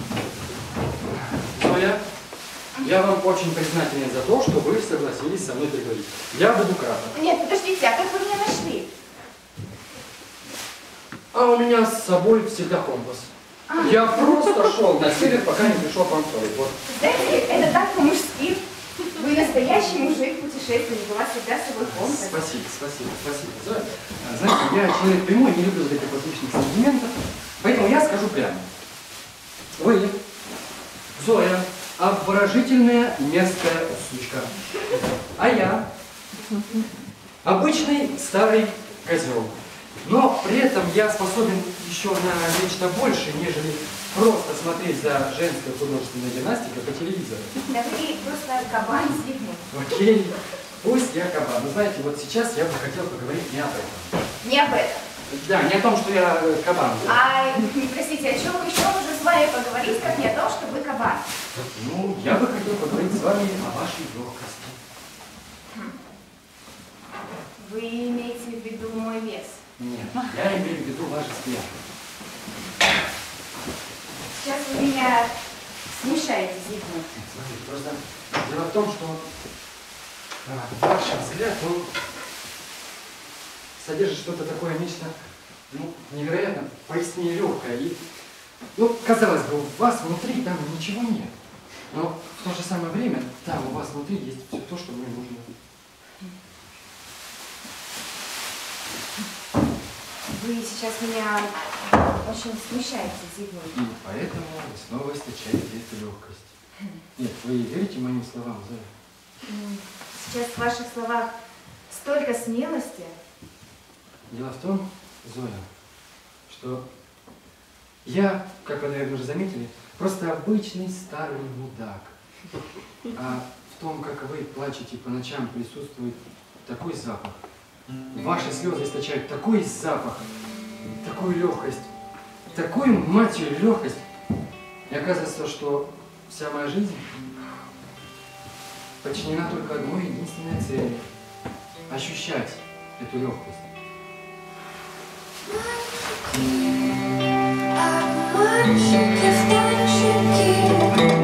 Зоя, я вам очень признателен за то, что вы согласились со мной переговорить. Я буду краток. Нет, подождите, а как вы меня нашли? А у меня с собой всегда компас. Я просто шел на север, пока не пришел к вам второй. Вот. Знаете, это так по-мужски. Вы настоящий мужик, путешественник, у вас всегда с собой компас. Спасибо, Зоя. Знаете, я человек прямой, не люблю вот этих вот лишних сантиментов, поэтому я скажу прямо. Вы, Зоя, обворожительная мерзкая сучка. А я обычный старый козел. Но при этом я способен еще на нечто большее, нежели просто смотреть за женской художественной гимнастикой по телевизору. Да вы просто кабан Зигмунд. Окей, пусть я кабан. Но знаете, вот сейчас я бы хотел поговорить не об этом. Не об этом. Да, не о том, что я кабан. Да. Простите, о чем еще можно с вами поговорить, как не о том, что вы кабан? Ну, я бы хотел поговорить с вами о вашей легкости. Вы имеете в виду мой вес? Нет, я имею в виду ваш взгляд. Сейчас вы меня смешаете, Зигмунд. Смотрите, просто дело в том, что ваш взгляд, он содержит что-то такое, нечто, ну, невероятно, поистине легкое. И, ну, казалось бы, у вас внутри там ничего нет. Но в то же самое время там у вас внутри есть все то, что мне нужно. Вы сейчас меня очень смущаете, Зигмунд. И поэтому вы снова источаете эту легкость. Нет, вы верите моим словам, Зоя? Сейчас в ваших словах столько смелости. Дело в том, Зоя, что я, как вы, наверное, уже заметили, просто обычный старый мудак. А в том, как вы плачете по ночам, присутствует такой запах. Ваши слезы источают такой запах, такую легкость, такую, мать ее, легкость. И оказывается, что вся моя жизнь подчинена только одной единственной цели – ощущать эту легкость. Обманщики, станщики,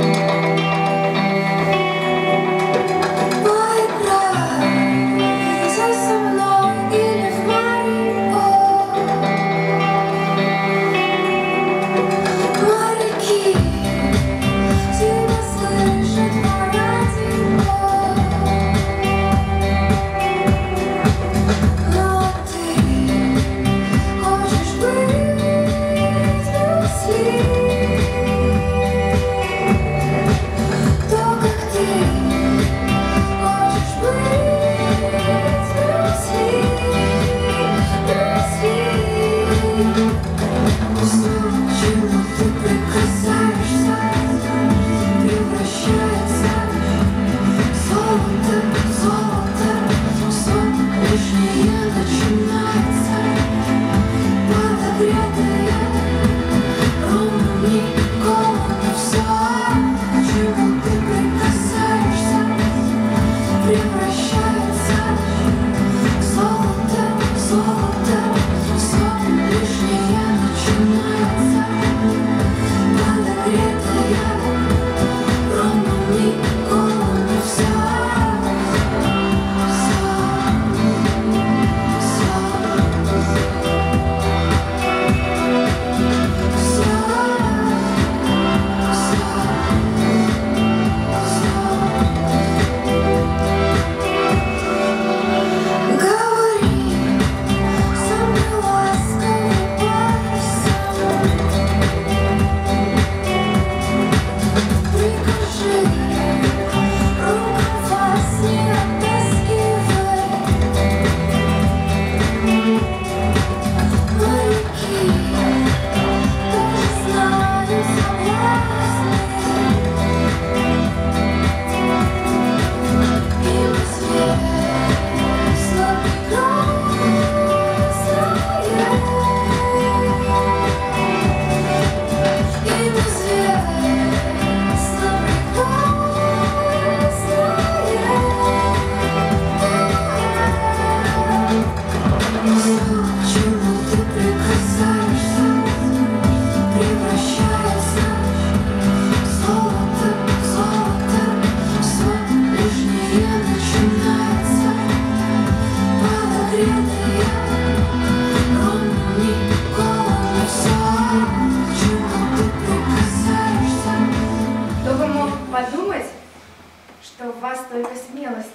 поиграй со мной или в Марио. Моряки тебя слышат по радио, но ты хочешь быть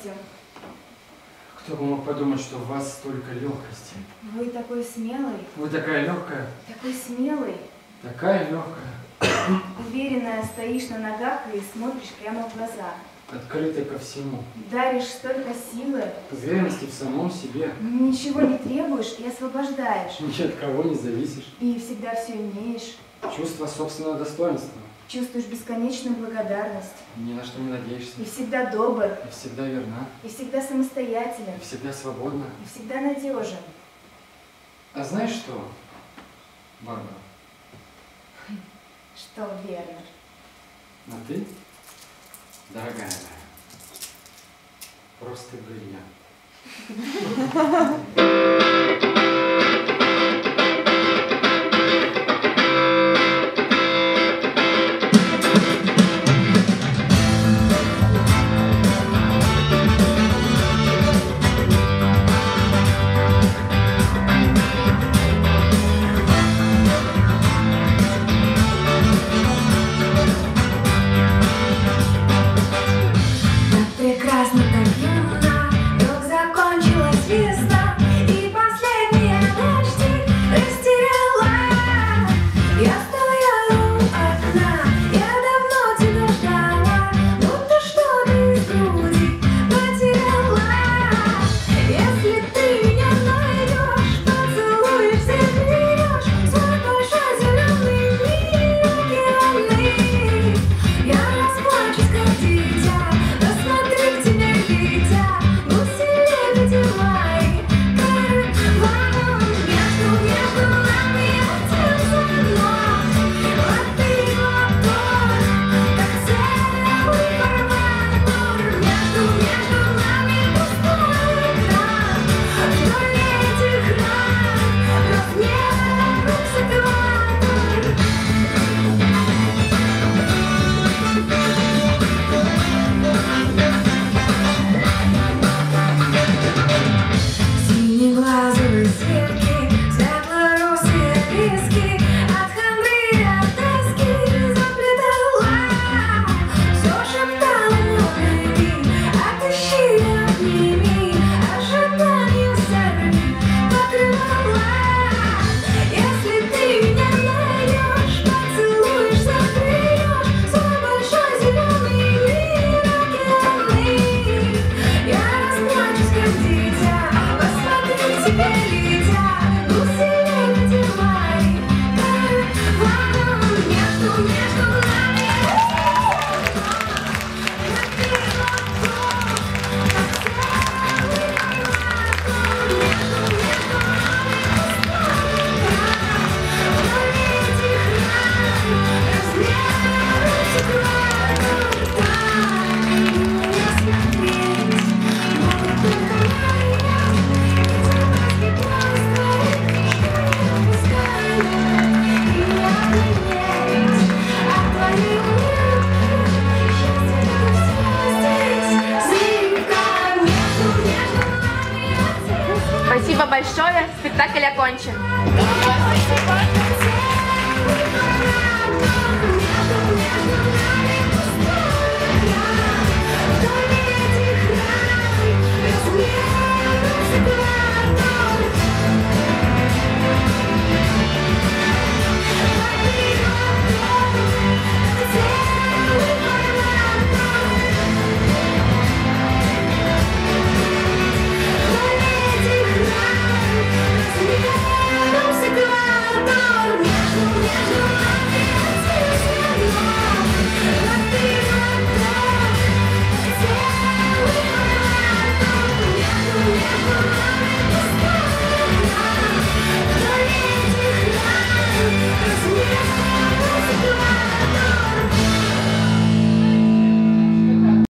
легкостью. Кто бы мог подумать, что в вас столько легкости. Вы такой смелый, Вы такая легкая, такой смелый. такая легкая, Уверенно стоишь на ногах и смотришь прямо в глаза. открытая ко всему. Даришь столько силы, Уверенности в самом себе. ничего не требуешь и освобождаешь. Ни от кого не зависишь. И всегда все имеешь. Чувство собственного достоинства. Чувствуешь бесконечную благодарность. Ни на что не надеешься. И всегда добр, И всегда верна. и всегда самостоятелен, И всегда свободна. и всегда надежен. А знаешь что, Барбара? Что верно. А ты, дорогая моя, просто бриллиант. Прекрасно так юно, вдруг закончилась весна, и последние дожди растеряла. Я стояла у окна, я давно тебя ждала, будто что-то из груди потеряла. Если ты меня найдешь, поцелуешься, придешь в свой большой зеленый мир океанный. Я расплачусь, как дитя. Посмотри, к тебе летят гуси, лебеди, мои караван. Между нами птица одна, лови мотор, как целый фарватер. Между нами пустой экран, вдоль этих ран размером с экватор. Синеглазые светки, светло-русые виски, от хандры и от тоски заплетала. Все шептала любви, отыщи, обними, ожидание сорви покрывала. Если ты меня найдешь, поцелуешься, придешь в свой большой зеленый мир океанный. Я расплачусь, как дитя. Посмотри, к тебе летят гуси, лебеди, мои караван. Между нами Спасибо большое, спектакль окончен. Спасибо.